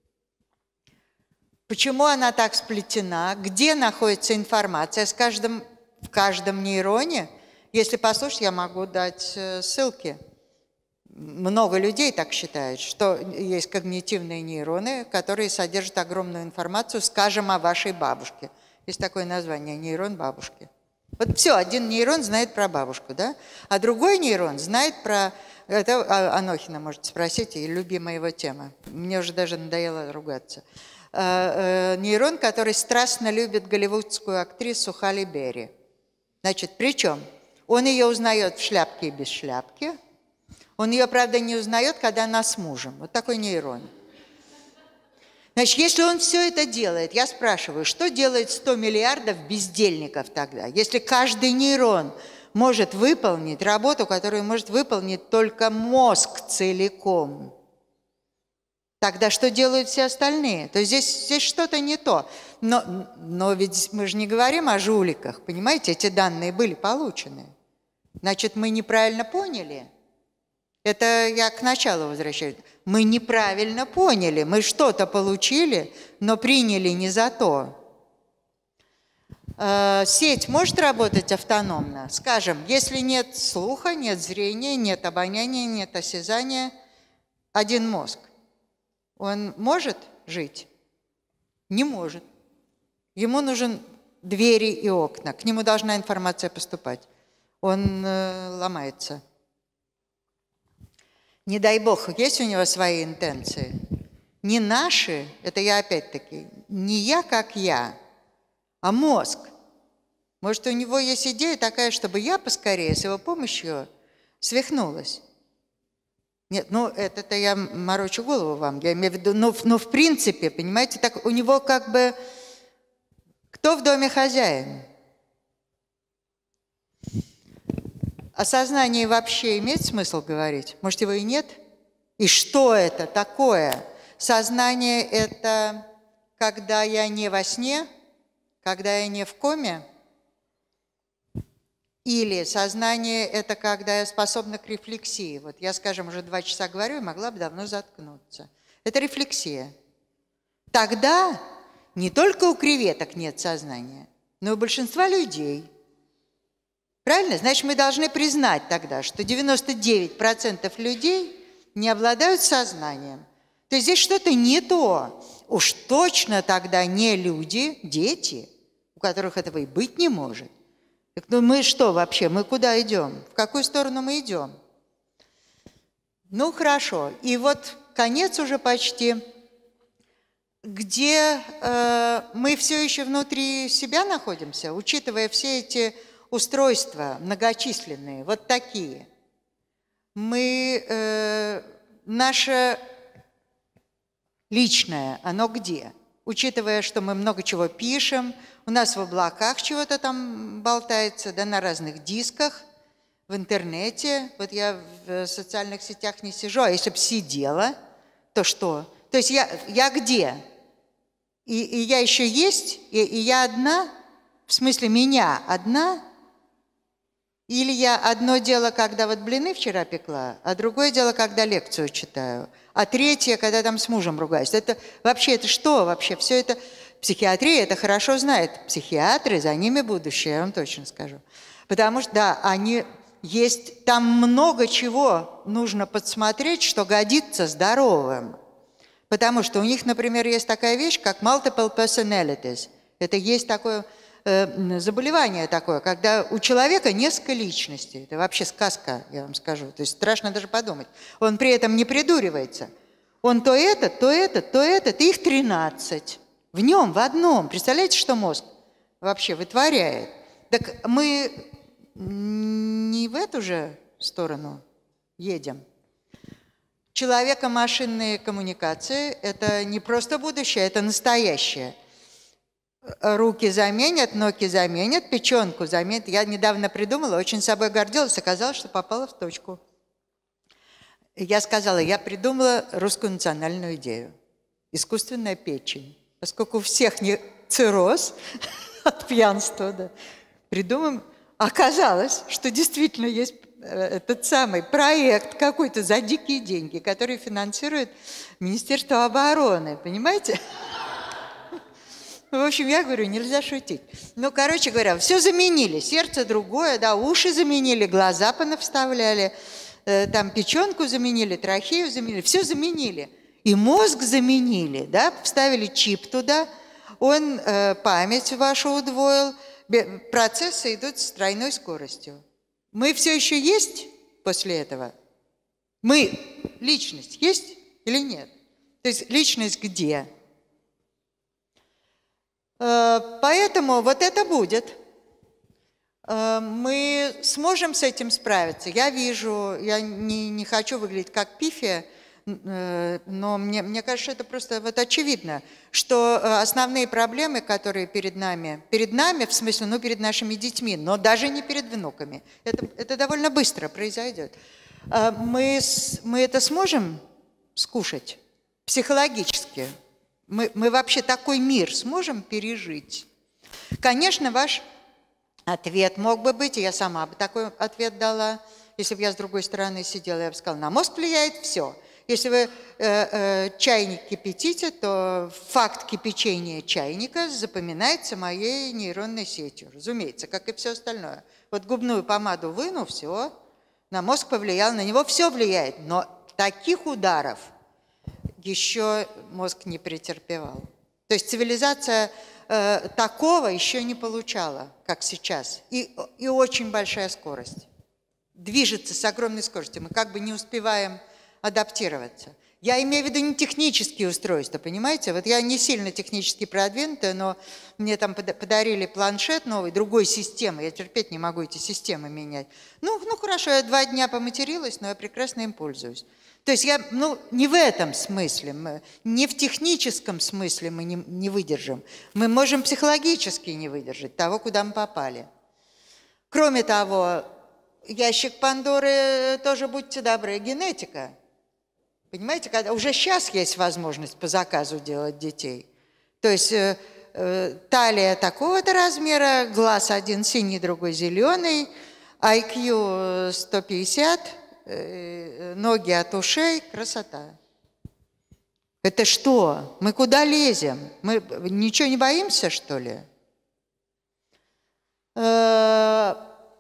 Почему она так сплетена? Где находится информация? В каждом нейроне, если послушать, я могу дать ссылки. много людей так считают, что есть когнитивные нейроны, которые содержат огромную информацию, скажем, о вашей бабушке. Есть такое название – нейрон бабушки. Вот все, один нейрон знает про бабушку, да? А другой нейрон знает про… Это Анохина можете спросить, и любимая его тема. Мне уже даже надоело ругаться. Нейрон, который страстно любит голливудскую актрису Халли Берри. Значит, причем он ее узнает в шляпке и без шляпки. Он ее, правда, не узнает, когда она с мужем. Вот такой нейрон. Значит, если он все это делает, я спрашиваю, что делает 100 миллиардов бездельников тогда? Если каждый нейрон может выполнить работу, которую может выполнить только мозг целиком, тогда что делают все остальные? То есть здесь что-то не то. Но ведь мы же не говорим о жуликах, понимаете? Эти данные были получены. Значит, мы неправильно поняли. Это я к началу возвращаюсь. Мы неправильно поняли. Мы что-то получили, но приняли не за то. Сеть может работать автономно? Скажем, если нет слуха, нет зрения, нет обоняния, нет осязания, один мозг. Он может жить? Не может. Ему нужен двери и окна. К нему должна информация поступать. Он ломается. Не дай бог, есть у него свои интенции. Не наши, это я опять-таки, не я как я, а мозг. Может, у него есть идея такая, чтобы я поскорее с его помощью свихнулась. Нет, ну это я морочу голову вам, я имею в виду, но в принципе, понимаете, так у него как бы, кто в доме хозяин? О сознании вообще имеет смысл говорить? Может, его и нет? И что это такое? Сознание – это когда я не во сне, когда я не в коме? Или сознание – это когда я способна к рефлексии? Вот я, скажем, уже 2 часа говорю и могла бы давно заткнуться. Это рефлексия. Тогда не только у креветок нет сознания, но и у большинства людей. Правильно? Значит, мы должны признать тогда, что 99% людей не обладают сознанием. То есть здесь что-то не то. Уж точно тогда не люди, дети, у которых этого и быть не может. Так, ну мы что вообще? Мы куда идем? В какую сторону мы идем? Ну, хорошо. И вот конец уже почти, где мы все еще внутри себя находимся, учитывая все эти устройства многочисленные, вот такие. Наше личное, оно где? Учитывая, что мы много чего пишем, у нас в облаках чего-то там болтается, да, на разных дисках, в интернете. Вот я в социальных сетях не сижу, а если бы сидела, то что? То есть я где? И я еще есть, и я одна? В смысле, меня одна? Или я одно дело, когда вот блины вчера пекла, а другое дело, когда лекцию читаю, а третье, когда там с мужем ругаюсь. Это вообще, это что вообще? Все это, психиатрия это хорошо знает. Психиатры, за ними будущее, я вам точно скажу. Потому что, да, они есть, там много чего нужно подсмотреть, что годится здоровым. Потому что у них, например, есть такая вещь, как multiple personalities. Это есть такое заболевание такое, когда у человека несколько личностей. Это вообще сказка, я вам скажу. То есть страшно даже подумать. Он при этом не придуривается. Он то этот, то этот, то этот, и их 13. В нем, в одном. Представляете, что мозг вообще вытворяет? Так мы не в эту же сторону едем. Человеко-машинные коммуникации – это не просто будущее, это настоящее. Руки заменят, ноги заменят, печенку заменят. Я недавно придумала, очень собой гордилась, оказалось, что попала в точку. Я сказала, я придумала русскую национальную идею. Искусственная печень. Поскольку у всех не цирроз от пьянства, да, придумаем. Оказалось, что действительно есть этот самый проект какой-то за дикие деньги, который финансирует Министерство обороны. Понимаете? В общем, я говорю, нельзя шутить. Ну, короче говоря, все заменили. Сердце другое, да, уши заменили, глаза понавставляли. там печенку заменили, трахею заменили, все заменили. И мозг заменили, да, вставили чип туда, он память вашу удвоил, процессы идут с тройной скоростью. Мы все еще есть после этого? Мы, личность есть или нет? То есть личность где? Поэтому вот это будет. Мы сможем с этим справиться. Я вижу, я не хочу выглядеть как пифия, но мне кажется, это просто вот очевидно, что основные проблемы, которые перед нами, в смысле, ну, перед нашими детьми, но даже не перед внуками, это довольно быстро произойдет. Мы это сможем скушать психологически? Мы вообще такой мир сможем пережить? Конечно, ваш ответ мог бы быть, и я сама бы такой ответ дала, если бы я с другой стороны сидела, я бы сказала, на мозг влияет все. Если вы чайник кипятите, то факт кипячения чайника запоминается моей нейронной сетью, разумеется, как и все остальное. Вот губную помаду выну, все, на мозг повлиял, на него все влияет, но таких ударов еще мозг не претерпевал. То есть цивилизация такого еще не получала, как сейчас, и очень большая скорость. Движется с огромной скоростью, мы как бы не успеваем адаптироваться. Я имею в виду не технические устройства, понимаете? Вот я не сильно технически продвинутая, но мне там подарили планшет новый, другой системы. Я терпеть не могу эти системы менять. Ну хорошо, я 2 дня поматерилась, но я прекрасно им пользуюсь. То есть я, не в этом смысле, не в техническом смысле мы не выдержим. Мы можем психологически не выдержать того, куда мы попали. Кроме того, ящик Пандоры тоже, будьте добры, генетика. Понимаете, когда уже сейчас есть возможность по заказу делать детей. То есть талия такого-то размера, глаз один синий, другой зеленый, IQ 150, ноги от ушей, красота. Это что? Мы куда лезем? Мы ничего не боимся, что ли? А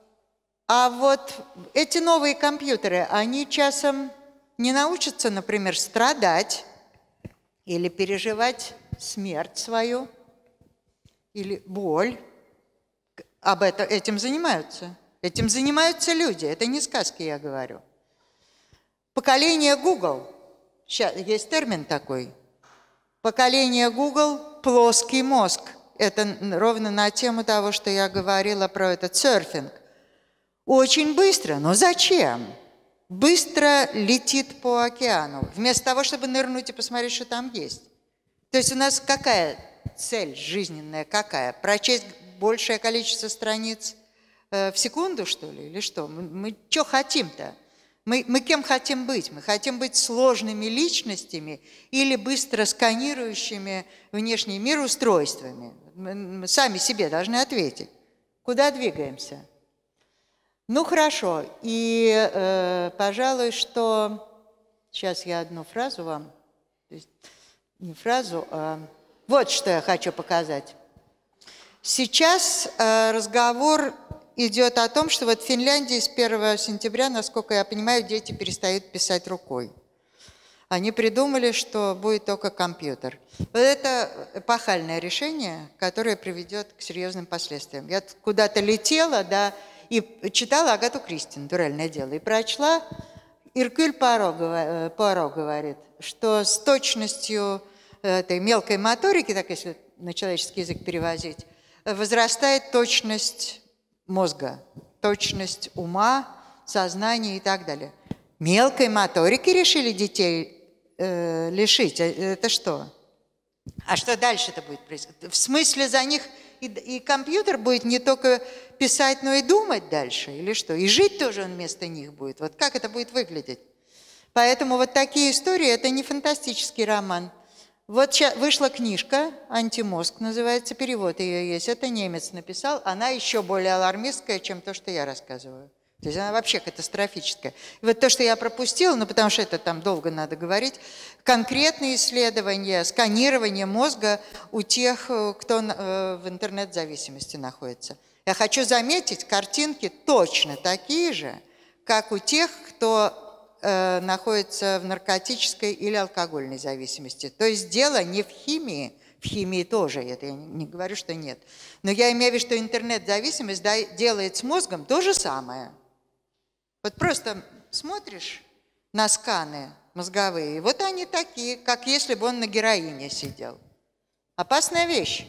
вот эти новые компьютеры, они часом не научатся, например, страдать или переживать смерть свою, или боль. Этим занимаются. Этим занимаются люди. Это не сказки, я говорю. Поколение Google. Сейчас есть термин такой. Поколение Google – плоский мозг. Это ровно на тему того, что я говорила про этот серфинг. Очень быстро, но зачем? Быстро летит по океану, вместо того, чтобы нырнуть и посмотреть, что там есть. То есть у нас какая цель жизненная, какая? Прочесть большее количество страниц в секунду, что ли, или что? Мы что хотим-то? Мы кем хотим быть? Мы хотим быть сложными личностями или быстро сканирующими внешний мир устройствами? Мы сами себе должны ответить. Куда двигаемся? Ну, хорошо. И, пожалуй, что... Сейчас я одну фразу вам... То есть, не фразу, а... Вот что я хочу показать. Сейчас разговор идет о том, что вот в Финляндии с 1 сентября, насколько я понимаю, дети перестают писать рукой. Они придумали, что будет только компьютер. Вот это эпохальное решение, которое приведет к серьезным последствиям. Я куда-то летела, да, и читала Агату Кристи, «Натуральное дело», и прочла, Эркюль Пуаро говорит, что с точностью этой мелкой моторики, так если на человеческий язык перевозить, возрастает точность мозга, точность ума, сознания и так далее. Мелкой моторики решили детей лишить. Это что? А что дальше-то будет происходить? В смысле за них и компьютер будет не только писать, но и думать дальше, или что? И жить тоже он вместо них будет. Вот как это будет выглядеть? Поэтому вот такие истории – это не фантастический роман. Вот вышла книжка «Антимозг», называется, перевод ее есть. Это немец написал. Она еще более алармистская, чем то, что я рассказываю. То есть она вообще катастрофическая. И вот то, что я пропустила, ну потому что это там долго надо говорить, конкретные исследования, сканирование мозга у тех, кто в интернет-зависимости находится. Я хочу заметить, картинки точно такие же, как у тех, кто находится в наркотической или алкогольной зависимости. То есть дело не в химии тоже, это я не говорю, что нет. Но я имею в виду, что интернет-зависимость делает с мозгом то же самое. Вот просто смотришь на сканы мозговые, вот они такие, как если бы он на героине сидел. Опасная вещь.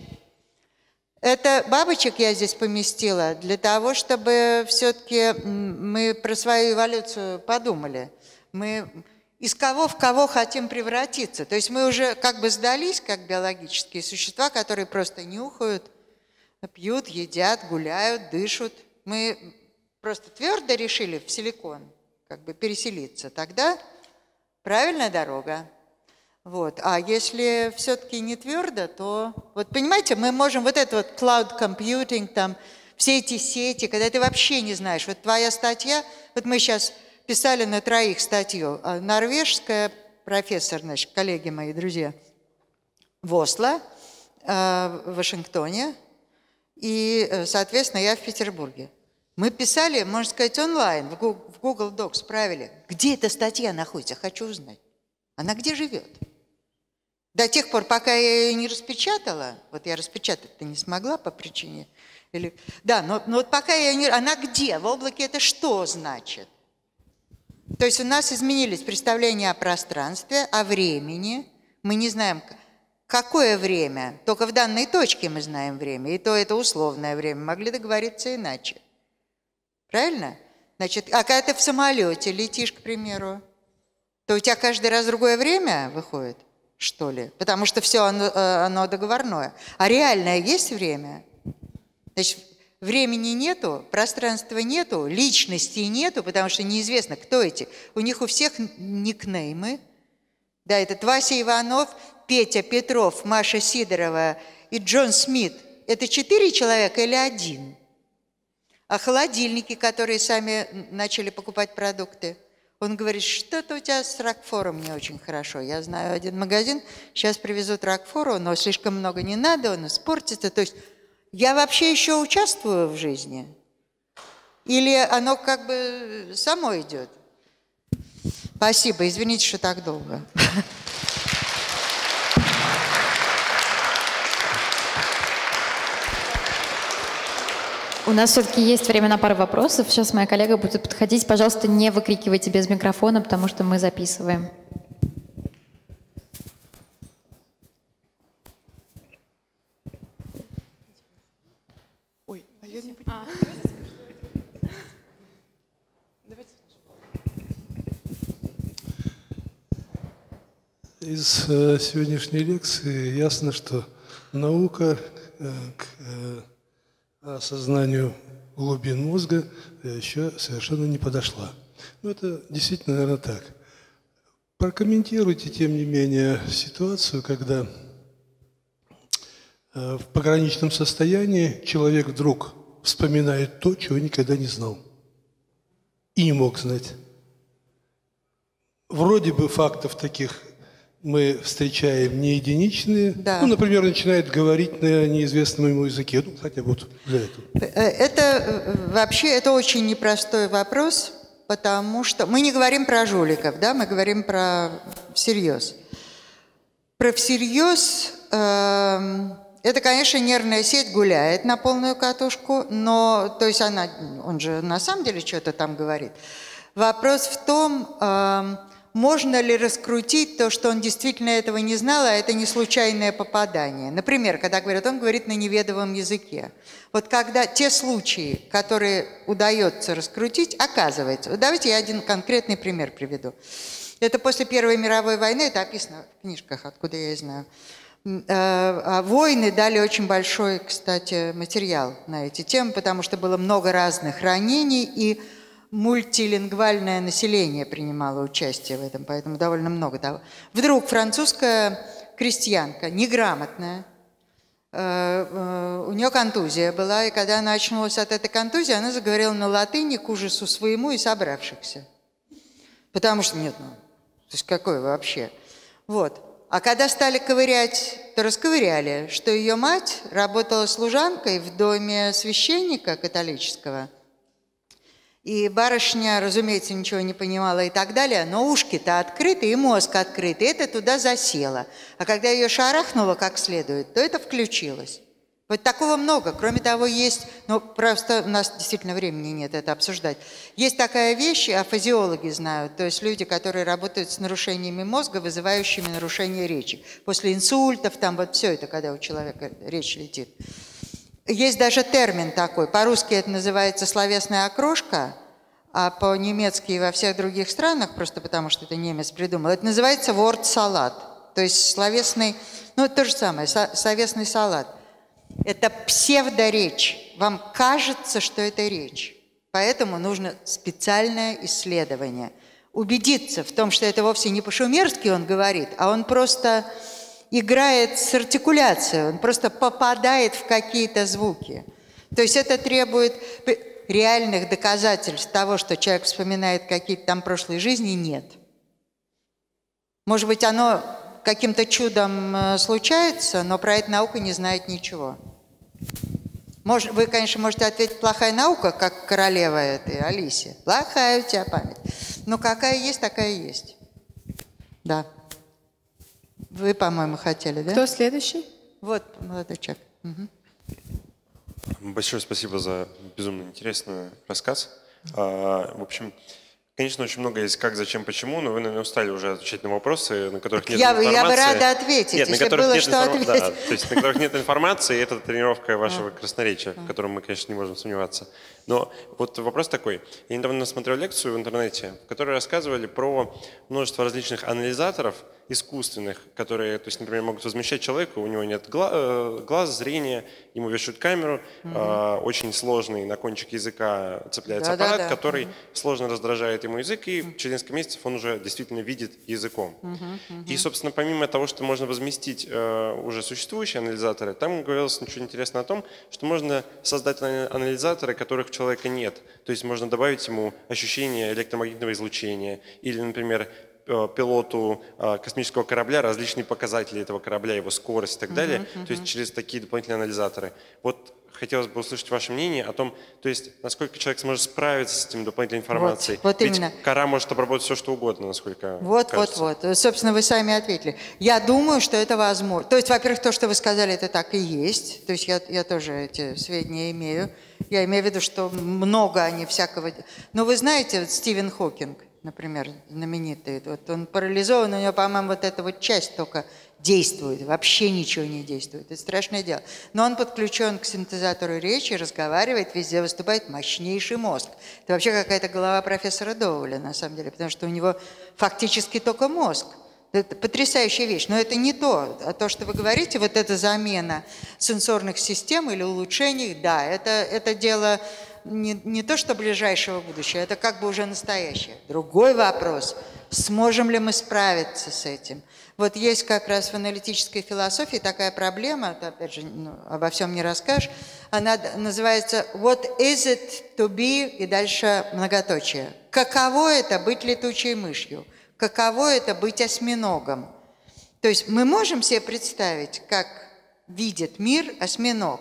Это бабочек я здесь поместила для того, чтобы все-таки мы про свою эволюцию подумали. Мы из кого в кого хотим превратиться. То есть мы уже как бы сдались, как биологические существа, которые просто нюхают, пьют, едят, гуляют, дышат. Мы просто твердо решили в силикон как бы переселиться. Тогда правильная дорога. Вот. А если все-таки не твердо, то... Вот понимаете, мы можем вот это вот cloud computing, там, все эти сети, когда ты вообще не знаешь. Вот твоя статья, вот мы сейчас писали на 3 статью. Норвежская профессор, значит, коллеги мои, друзья, в Осло, в Вашингтоне, и, соответственно, я в Петербурге. Мы писали, можно сказать, онлайн, в Google Docs справили. Где эта статья находится? Хочу узнать. Она где живет? До тех пор, пока я ее не распечатала, вот я распечатать-то не смогла по причине... Да, но вот пока я ее не... Она где? В облаке это что значит? То есть у нас изменились представления о пространстве, о времени. Мы не знаем, какое время. Только в данной точке мы знаем время. И то это условное время. Могли договориться иначе. Правильно? Значит, а когда ты в самолете летишь, к примеру, то у тебя каждый раз другое время выходит, что ли? Потому что все оно договорное. А реальное есть время? Значит, времени нету, пространства нету, личности нету, потому что неизвестно, кто эти. У них у всех никнеймы. Да, этот Вася Иванов, Петя Петров, Маша Сидорова и Джон Смит. Это 4 человека или 1? А холодильники, которые сами начали покупать продукты. Он говорит, что-то у тебя с ракфором не очень хорошо. Я знаю один магазин, сейчас привезут ракфору, но слишком много не надо, он испортится. То есть я вообще еще участвую в жизни? Или оно как бы само идет? Спасибо, извините, что так долго. У нас все-таки есть время на пару вопросов. Сейчас моя коллега будет подходить. Пожалуйста, не выкрикивайте без микрофона, потому что мы записываем. Ой, а я не понимаю. Из сегодняшней лекции ясно, что наука к осознанию глубин мозга еще совершенно не подошла. Но это действительно, наверное, так. Прокомментируйте, тем не менее, ситуацию, когда в пограничном состоянии человек вдруг вспоминает то, чего никогда не знал и не мог знать. Вроде бы фактов таких мы встречаем не единичные. Да. Ну, например, начинает говорить на неизвестном ему языке. Ну, хотя бы вот для этого. Это вообще это очень непростой вопрос, потому что мы не говорим про жуликов, да, мы говорим про всерьез. Про всерьез это, конечно, нервная сеть гуляет на полную катушку, но, то есть он же на самом деле что-то там говорит. Вопрос в том, можно ли раскрутить то, что он действительно этого не знал, а это не случайное попадание. Например, когда говорят, он говорит на неведомом языке. Вот когда те случаи, которые удается раскрутить, оказывается. Вот давайте я один конкретный пример приведу. Это после Первой мировой войны, это описано в книжках, откуда я и знаю. Войны дали очень большой, кстати, материал на эти темы, потому что было много разных ранений, и мультилингвальное население принимало участие в этом, поэтому довольно много того. Вдруг французская крестьянка, неграмотная, у нее контузия была, и когда она очнулась от этой контузии, она заговорила на латыни к ужасу своему и собравшихся. Потому что, нет, ну, то есть какое вообще? Вот. А когда стали ковырять, то расковыряли, что ее мать работала служанкой в доме священника католического, И барышня, разумеется, ничего не понимала и так далее, но ушки-то открыты, и мозг открыт, и это туда засело. А когда ее шарахнуло как следует, то это включилось. Вот такого много. Кроме того, есть, ну, просто у нас действительно времени нет это обсуждать. Есть такая вещь, афазиологи знают, то есть люди, которые работают с нарушениями мозга, вызывающими нарушение речи. После инсультов, там вот все это, когда у человека речь летит. Есть даже термин такой, по-русски это называется словесная окрошка, а по-немецки и во всех других странах, просто потому что это немец придумал, это называется word-салат, то есть словесный, ну, то же самое, словесный салат. Это псевдоречь. Вам кажется, что это речь. Поэтому нужно специальное исследование. Убедиться в том, что это вовсе не по-шумерски он говорит, а он просто играет с артикуляцией, он просто попадает в какие-то звуки. То есть это требует реальных доказательств того, что человек вспоминает какие-то там прошлые жизни, нет. Может быть, оно каким-то чудом случается, но про это наука не знает ничего. Вы, конечно, можете ответить, плохая наука, как королева этой Алисе. Плохая у тебя память. Но какая есть, такая есть. Да. Вы, по-моему, хотели, да? Кто следующий? Вот, молодой человек. Угу. Большое спасибо за безумно интересный рассказ. В общем, конечно, очень много есть как, зачем, почему, но вы, наверное, устали уже отвечать на вопросы, на которых нет информации. Я бы рада ответить, нет, если было что ответить. Да, то есть на которых нет информации, это тренировка вашего красноречия, в котором мы, конечно, не можем сомневаться. Но вот вопрос такой. Я недавно смотрел лекцию в интернете, в которой рассказывали про множество различных анализаторов искусственных, которые, то есть, например, могут возмещать человека, у него нет глаз, зрения, ему вешают камеру, очень сложный на кончик языка цепляется аппарат, который сложно раздражает ему язык, и через несколько месяцев он уже действительно видит языком. И, собственно, помимо того, что можно возместить уже существующие анализаторы, там говорилось ничего интересного о том, что можно создать анализаторы, которых у человека нет. То есть можно добавить ему ощущение электромагнитного излучения или, например, пилоту космического корабля различные показатели этого корабля, его скорость и так далее, то есть через такие дополнительные анализаторы. Вот хотелось бы услышать ваше мнение о том, то есть насколько человек сможет справиться с этим дополнительной информацией. Вот Ведь именно. кора может обработать все, что угодно, насколько кажется. Вот. Собственно, вы сами ответили. Я думаю, что это возможно. То есть, во-первых, то, что вы сказали, это так и есть. То есть я тоже эти сведения имею. Я имею в виду, что много они всякого... Но вы знаете, вот Стивен Хокинг, например, знаменитый, вот он парализован, у него, по-моему, вот эта вот часть только действует, вообще ничего не действует. Это страшное дело. Но он подключен к синтезатору речи, разговаривает, везде выступает мощнейший мозг. Это вообще какая-то голова профессора Доуэля, на самом деле, потому что у него фактически только мозг. Это потрясающая вещь. Но это не то. А то, что вы говорите, вот эта замена сенсорных систем или улучшений, да, это дело не то, что ближайшего будущего, это как бы уже настоящее. Другой вопрос, сможем ли мы справиться с этим? Вот есть как раз в аналитической философии такая проблема, опять же, обо всем не расскажешь, она называется «What is it to be?» и дальше многоточие. Каково это быть летучей мышью? Каково это быть осьминогом? То есть мы можем себе представить, как видит мир осьминог.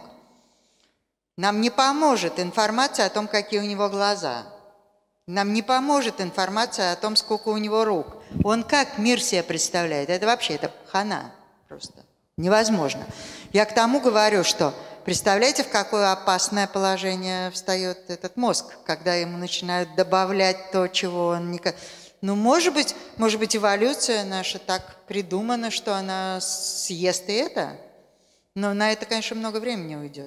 Нам не поможет информация о том, какие у него глаза. Нам не поможет информация о том, сколько у него рук. Он как мир себе представляет? Это вообще, это хана просто. Невозможно. Я к тому говорю, что представляете, в какое опасное положение встает этот мозг, когда ему начинают добавлять то, чего он никак... Ну, может быть, эволюция наша так придумана, что она съест и это, но на это, конечно, много времени уйдет.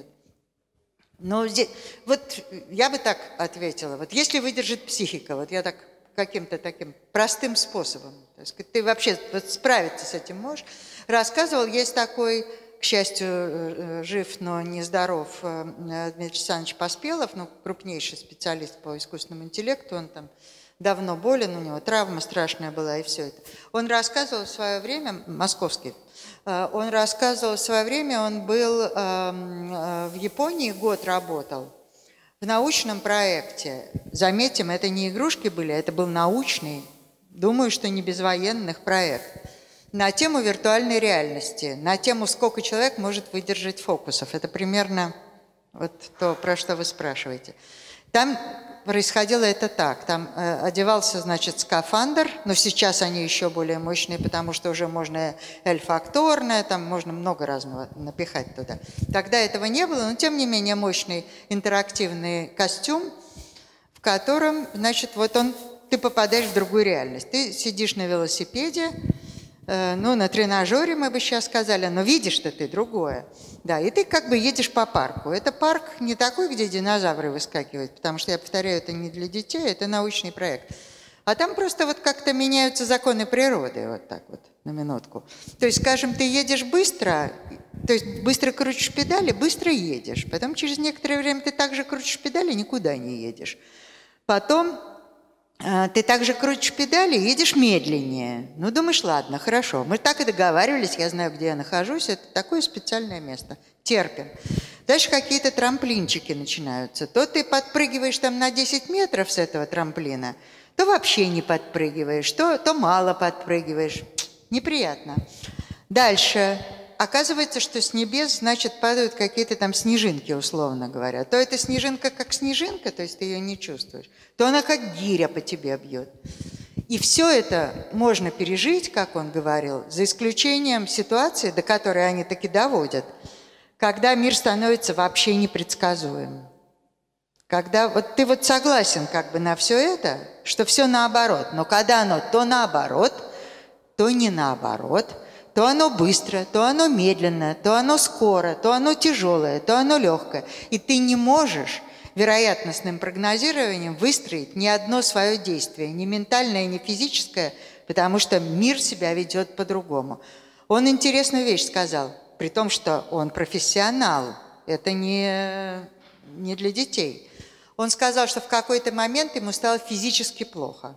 Но здесь, вот я бы так ответила, вот если выдержит психика, вот я так каким-то таким простым способом, так сказать, ты вообще вот справиться с этим можешь, рассказывал, есть такой, к счастью, жив, но не здоров, Дмитрий Александрович Поспелов, ну, крупнейший специалист по искусственному интеллекту, он там давно болен, у него травма страшная была и все это. Он рассказывал в свое время, московский, он рассказывал в свое время, он был в Японии, год работал в научном проекте. Заметим, это не игрушки были, это был научный, думаю, что не без военных проект, на тему виртуальной реальности, на тему, сколько человек может выдержать фокусов. Это примерно вот то, про что вы спрашиваете. Там происходило это так. Там одевался, значит, скафандр, но сейчас они еще более мощные, потому что уже можно L-факторное, там можно много разного напихать туда. Тогда этого не было, но тем не менее мощный интерактивный костюм, в котором, значит, вот ты попадаешь в другую реальность. Ты сидишь на велосипеде, ну, на тренажере, мы бы сейчас сказали, но видишь-то ты другое. Да, и ты как бы едешь по парку. Это парк не такой, где динозавры выскакивают, потому что, я повторяю, это не для детей, это научный проект. А там просто вот как-то меняются законы природы, вот так вот, на минутку. То есть, скажем, ты едешь быстро, то есть быстро крутишь педали, быстро едешь. Потом через некоторое время ты также крутишь педали, никуда не едешь. Потом ты также крутишь педали, едешь медленнее. Ну, думаешь, ладно, хорошо. Мы так и договаривались, я знаю, где я нахожусь. Это такое специальное место. Терпим. Дальше какие-то трамплинчики начинаются. То ты подпрыгиваешь там на 10 метров с этого трамплина, то вообще не подпрыгиваешь, то мало подпрыгиваешь. Неприятно. Дальше. Оказывается, что с небес, значит, падают какие-то там снежинки, условно говоря. То эта снежинка как снежинка, то есть ты ее не чувствуешь, то она как гиря по тебе бьет. И все это можно пережить, как он говорил, за исключением ситуации, до которой они таки доводят, когда мир становится вообще непредсказуемым. Когда вот ты вот согласен как бы на все это, что все наоборот, но когда оно то наоборот, то не наоборот, то оно быстро, то оно медленно, то оно скоро, то оно тяжелое, то оно легкое. И ты не можешь вероятностным прогнозированием выстроить ни одно свое действие, ни ментальное, ни физическое, потому что мир себя ведет по-другому. Он интересную вещь сказал, при том, что он профессионал, это не для детей. Он сказал, что в какой-то момент ему стало физически плохо.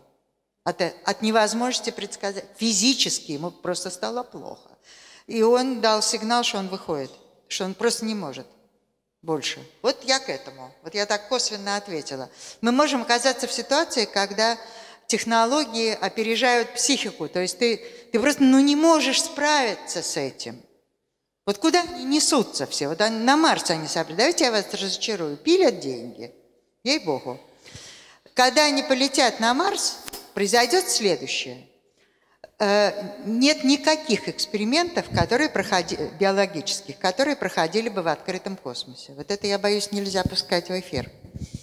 От невозможности предсказать. Физически ему просто стало плохо. И он дал сигнал, что он выходит, что он просто не может больше. Вот я к этому. Вот я так косвенно ответила. Мы можем оказаться в ситуации, когда технологии опережают психику. То есть ты просто не можешь справиться с этим. Вот куда они несутся все? Вот на Марс они собрали. Давайте я вас разочарую. Пилят деньги. Ей-богу. Когда они полетят на Марс, произойдет следующее. Нет никаких экспериментов, биологических, которые проходили бы в открытом космосе. Вот это, я боюсь, нельзя пускать в эфир.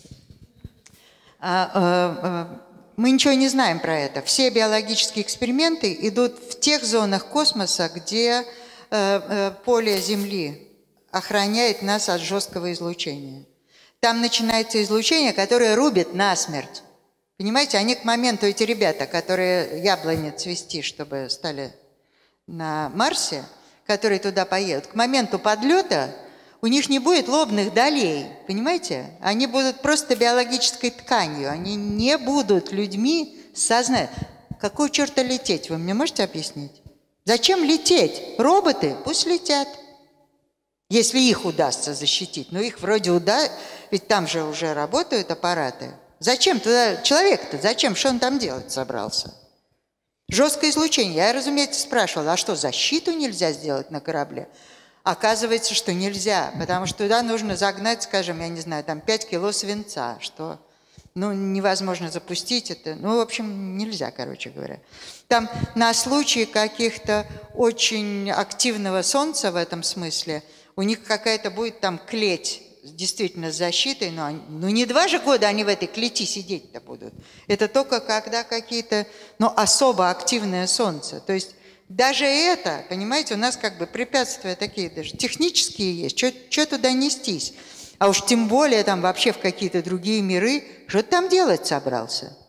Мы ничего не знаем про это. Все биологические эксперименты идут в тех зонах космоса, где поле Земли охраняет нас от жесткого излучения. Там начинается излучение, которое рубит насмерть. Понимаете, они к моменту, эти ребята, которые яблони цвести, чтобы стали на Марсе, которые туда поедут, к моменту подлета у них не будет лобных долей, понимаете? Они будут просто биологической тканью, они не будут людьми с сознанием. Какого черта лететь, вы мне можете объяснить? Зачем лететь? Роботы пусть летят, если их удастся защитить. Но их вроде удастся, ведь там же уже работают аппараты. Зачем туда человек-то? Зачем? Что он там делать собрался? Жесткое излучение. Я, разумеется, спрашивала, а что, защиту нельзя сделать на корабле? Оказывается, что нельзя, потому что туда нужно загнать, скажем, я не знаю, там 5 кило свинца, что невозможно запустить это. В общем, нельзя, короче говоря. Там на случай каких-то очень активного солнца в этом смысле у них какая-то будет там клеть, действительно с защитой, но не 2 же года они в этой клети сидеть-то будут. Это только когда какие-то, особо активное солнце. То есть даже это, понимаете, у нас как бы препятствия такие даже технические есть. Что туда нестись? А уж тем более там вообще в какие-то другие миры. Что ты там делать собрался?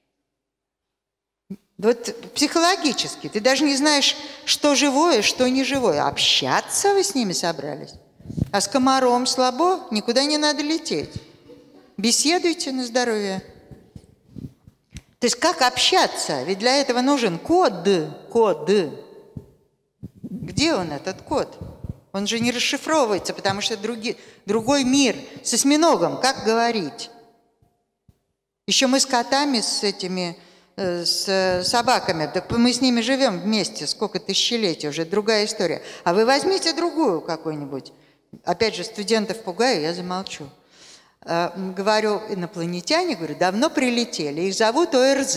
Вот психологически. Ты даже не знаешь, что живое, что не живое. Общаться вы с ними собрались? А с комаром слабо, никуда не надо лететь. Беседуйте на здоровье. То есть как общаться? Ведь для этого нужен код. Где он, этот код? Он же не расшифровывается, потому что другой мир. С осьминогом как говорить? Еще мы с котами, с собаками, так мы с ними живем вместе, сколько тысячелетий уже, другая история. А вы возьмите другую какую-нибудь. Опять же, студентов пугаю, я замолчу. Говорю, инопланетяне, говорю, давно прилетели, их зовут ОРЗ.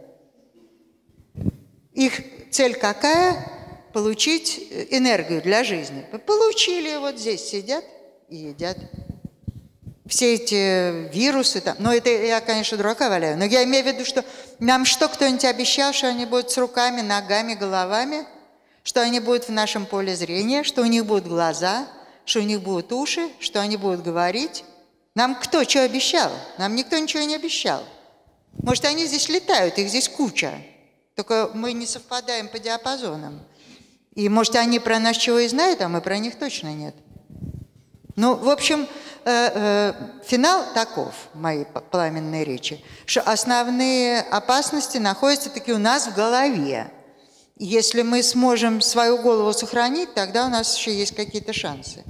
Их цель какая? Получить энергию для жизни. Получили, вот здесь сидят и едят. Все эти вирусы там, ну это я, конечно, дурака валяю, но я имею в виду, что нам что кто-нибудь обещал, что они будут с руками, ногами, головами, что они будут в нашем поле зрения, что у них будут глаза, что у них будут уши, что они будут говорить. Нам кто что обещал? Нам никто ничего не обещал. Может, они здесь летают, их здесь куча, только мы не совпадаем по диапазонам. И, может, они про нас чего и знают, а мы про них точно нет. Ну, в общем, финал таков, моей пламенной речи, что основные опасности находятся таки у нас в голове. Если мы сможем свою голову сохранить, тогда у нас еще есть какие-то шансы.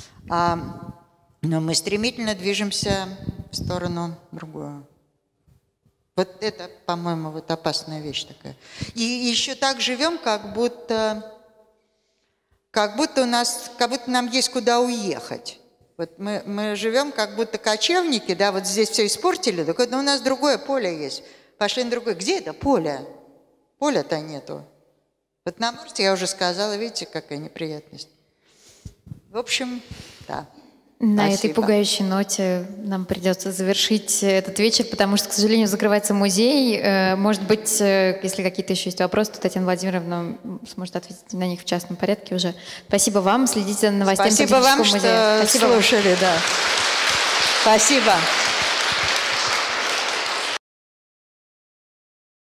Но мы стремительно движемся в сторону другую. Вот это, по-моему, вот опасная вещь такая. И еще так живем, как будто нам есть куда уехать. Вот мы живем, как будто кочевники, да, вот здесь все испортили, так у нас другое поле есть. Пошли на другое. Где это поле? Поля-то нету. Вот на Марсе я уже сказала, видите, какая неприятность. В общем, да. На Спасибо. этой пугающей ноте нам придется завершить этот вечер, потому что, к сожалению, закрывается музей. Может быть, если какие-то еще есть вопросы, то Татьяна Владимировна сможет ответить на них в частном порядке уже. Спасибо вам, следите за новостями. Спасибо вам, что музея. слушали, да. Спасибо.